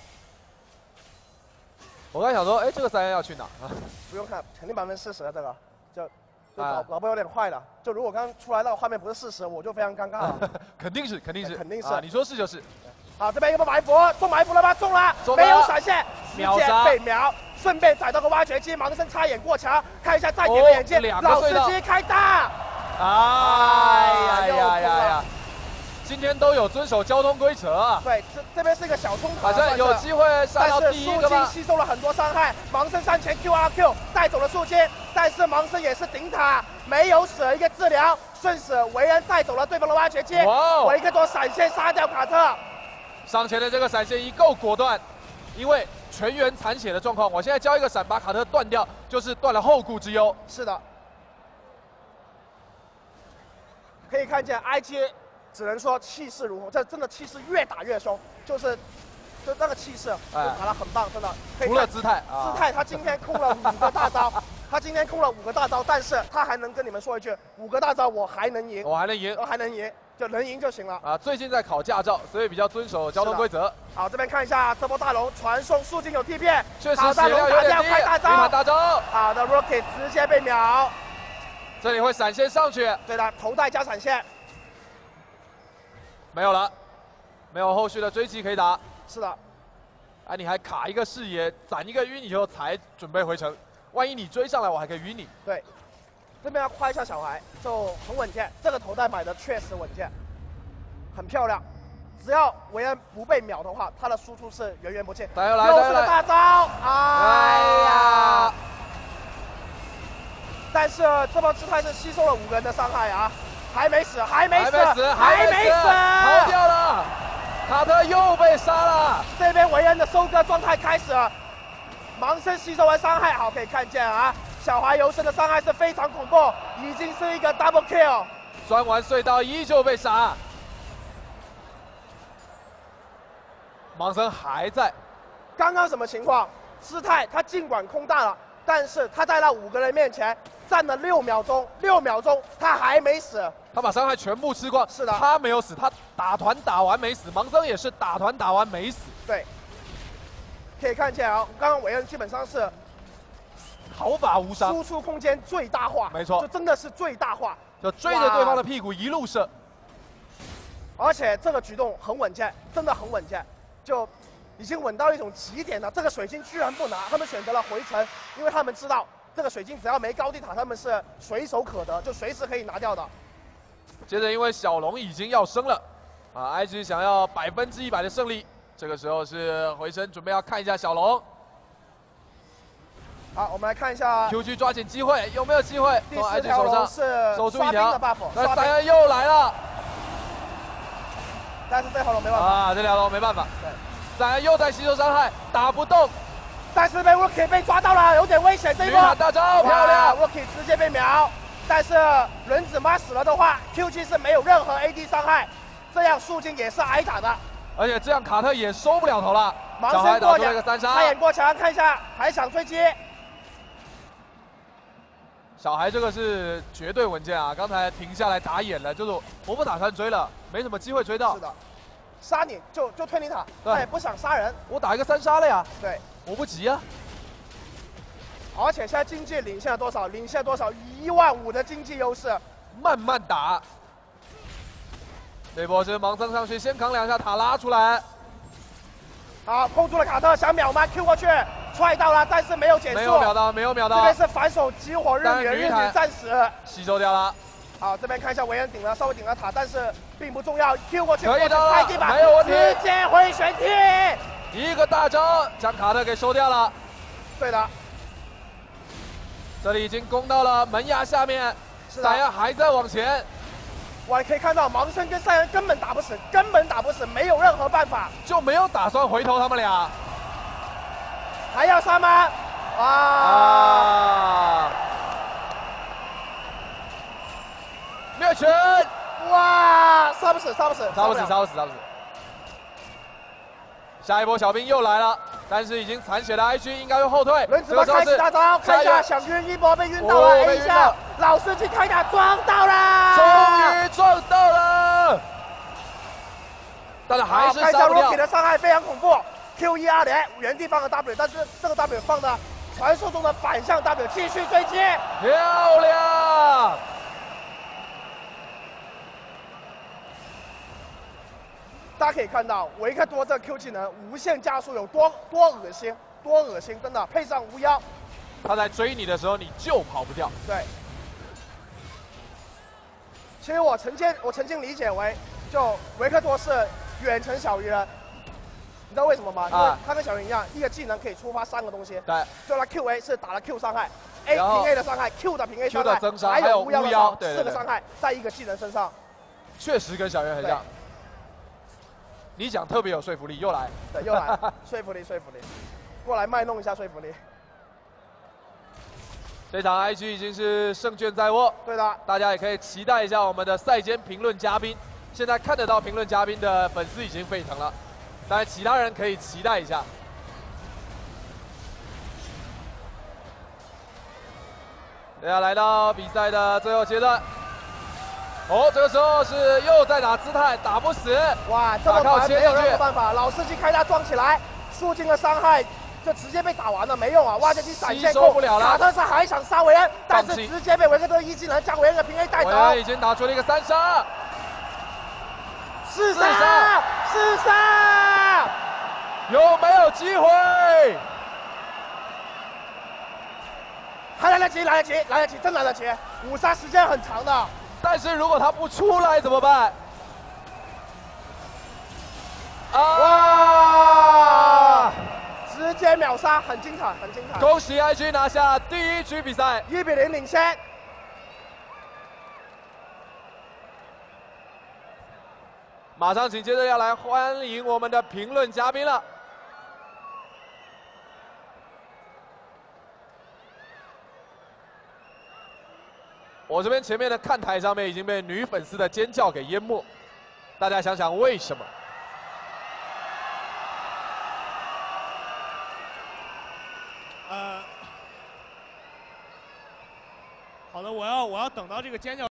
C: 我刚想说，哎，这个塞恩要去哪啊？
D: 不用看，肯定百分之四十的这个。就就老老婆有点坏了，就如果刚出来那个画面不是事实，我就非常尴尬了。
C: 肯定是，肯定是，
D: 肯定是、
C: 啊。你说是就是。
D: 好，这边一个埋伏，中埋伏了吗？中了，
C: 中
D: 没有闪现，
C: 秒杀
D: 被秒，顺便逮到个挖掘机，盲僧插眼过墙，看一下站点的眼睛，
C: 哦、
D: 老司机开大。
C: 哎呀呀呀呀！今天都有遵守交通规则啊！
D: 对，这这边是一个小冲突，
C: 反正有机会杀到第一个吧。
D: 但是树精吸收了很多伤害，盲僧上前 Q R Q 带走了树精，但是盲僧也是顶塔，没有死一个治疗，顺势维恩带走了对方的挖掘机，维克多闪现杀掉卡特。
C: 上前的这个闪现一够果断，因为全员残血的状况，我现在交一个闪把卡特断掉，就是断了后顾之忧。
D: 是的，可以看见 I G， 只能说气势如虹，这真的气势越打越凶，就是就那个气势，
C: 哎
D: 打得很棒，真的。可以
C: 除了姿态，啊
D: 姿态他今天空了五个大招，他今天空了五个大招，但是他还能跟你们说一句，五个大招我还能赢，
C: 我还能赢，
D: 我还能赢，就能赢就行了。
C: 啊，最近在考驾照，所以比较遵守交通规则。
D: 好，这边看一下这波大龙传送速进有替变，
C: 确实
D: 好
C: 血量有点低，
D: 开大招，
C: 晕弹大招。
D: 好的 Rocket 直接被秒，
C: 这里会闪现上去，
D: 对的，头带加闪现，
C: 没有了，没有后续的追击可以打。
D: 是的。
C: 哎，你还卡一个视野，攒一个晕以后才准备回城，万一你追上来，我还可以晕你。
D: 对，这边要夸一下小孩，就很稳健，这个头带买的确实稳健，很漂亮。只要维恩不被秒的话，他的输出是源源不尽。
C: 来来
D: 又是个大招，哎呀！但是这波姿态是吸收了五个人的伤害啊，还没死，还没死，
C: 还没死，
D: 还没死，
C: 逃掉了。卡特又被杀了，
D: 这边维恩的收割状态开始了，盲僧吸收完伤害，好可以看见啊，小孩游神的伤害是非常恐怖，已经是一个 double kill，
C: 钻完隧道依旧被杀，盲僧还在。
D: 刚刚什么情况？姿态他尽管空大了，但是他在那五个人面前站了六秒钟，六秒钟他还没死。
C: 他把伤害全部吃光，
D: 是的，
C: 他没有死，他打团打完没死，盲僧也是打团打完没死。
D: 对，可以看见啊，刚刚韦恩基本上是
C: 毫发无伤，
D: 输出空间最大化，
C: 没错，
D: 就真的是最大化，
C: 就追着对方的屁股一路射，
D: 而且这个举动很稳健，真的很稳健，就已经稳到一种极点了。这个水晶居然不拿，他们选择了回城，因为他们知道这个水晶只要没高地塔，他们是随手可得，就随时可以拿掉的。
C: 接着，因为小龙已经要升了，啊 ，I G 想要百分之一百的胜利，这个时候是回身准备要看一下小龙。
D: 好，我们来看一下
C: Q G 抓紧机会，有没有机会从 I G 手上守住一条？那三恩又来了，
D: 但是这条龙没办法
C: 啊，这条龙没办法。对，三恩又在吸收伤害，打不动，
D: 但是被 Rookie 被抓到了，有点危险。这一波
C: 大招漂亮
D: ，Rookie 直接被秒。但是轮子妈死了的话 ，Q G 是没有任何 A D 伤害，这样树精也是挨打的。
C: 而且这样卡特也收不了头了。
D: 盲
C: 小孩
D: 僧过
C: 了个三杀，
D: 他眼过墙，看一下，还想追击。
C: 小孩这个是绝对稳健啊！刚才停下来打眼了，就是我不打算追了，没什么机会追到。
D: 是的，杀你就就推你塔，他也不想杀人。
C: 我打一个三杀了呀。
D: 对，
C: 我不急啊。
D: 而且现在经济领先了多少？领先了多少？一万五的经济优势，
C: 慢慢打。这波是盲僧上去先扛两下塔拉出来。
D: 好，控住了卡特，想秒吗 ？Q 过去，踹到了，但是没有减速。
C: 没有秒到，没有秒到。
D: 这边是反手激活日女，日女战死
C: 吸收掉了。
D: 好，这边看一下维恩顶了，稍微顶了塔，但是并不重要。Q 过去，
C: 可以的了，
D: 开地板，
C: 没有问题。
D: 直接回旋踢，
C: 一个大招将卡特给收掉了。
D: 对的。
C: 这里已经攻到了门牙下面，赛亚还在往前。
D: 我还可以看到盲僧跟赛恩根本打不死，根本打不死，没有任何办法，
C: 就没有打算回头他们俩。
D: 还要杀吗？啊！
C: 啊灭拳！
D: 哇，杀不死，杀不死，
C: 杀不死，杀不死，杀不死。下一波小兵又来了，但是已经残血的 I G 应该会后退。
D: 轮子妈开启大招，看一下想晕一波被晕到了 ，A 一下，老司机开打撞到了，
C: 终于撞到了，但是还是杀不掉。
D: Rookie 的伤害非常恐怖 ，Q 一 二连原地放个 W， 但是这个 W 放的传说中的反向 W， 继续追击，
C: 漂亮。
D: 大家可以看到维克多这 Q 技能无限加速有多多恶心，多恶心，真的配上巫妖，
C: 他在追你的时候你就跑不掉。
D: 对。其实我曾经我曾经理解为，就维克多是远程小鱼人，你知道为什么吗？因为他跟小鱼一样，一个技能可以触发三个东西。
C: 对。
D: 就他 Q A 是打了 Q 伤害 ，A 平 A 的伤害 ，Q 的平 A 伤害，
C: 增伤，
D: 还有巫妖的伤，
C: 对对对
D: 四个伤害在一个技能身上。
C: 确实跟小圆很像。 你讲特别有说服力，又来。
D: 对，又来，说服力，说服力，过来卖弄一下说服力。
C: 这场 I G 已经是胜券在握，
D: 对的，
C: 大家也可以期待一下我们的赛间评论嘉宾。现在看得到评论嘉宾的粉丝已经沸腾了，当然其他人可以期待一下。接下来到比赛的最后阶段，哦，这个时候是又在打姿态，打不死，
D: 哇，这么烦，没有任何办法，老司机开大撞起来，肃静的伤害。 就直接被打完了，没用啊！挖掘机闪现
C: 受不了了。
D: 卡特莎还想杀韦恩，但是直接被维克特一技能将韦恩的平 A 带走。
C: 韦恩已经打出了一个三杀，
D: 四杀，四杀，
C: 有没有机会？
D: 还来得及，来得及，来得及，真来得及！五杀时间很长的，
C: 但是如果他不出来怎么办？啊！
D: 直接秒杀，很精彩，很精彩！
C: 恭喜 I G 拿下第一局比赛，
D: 一比零领先。
C: 马上紧接着要来欢迎我们的评论嘉宾了。我这边前面的看台上面已经被女粉丝的尖叫给淹没，大家想想为什么？
E: 呃，好的，我要我要等到这个尖叫。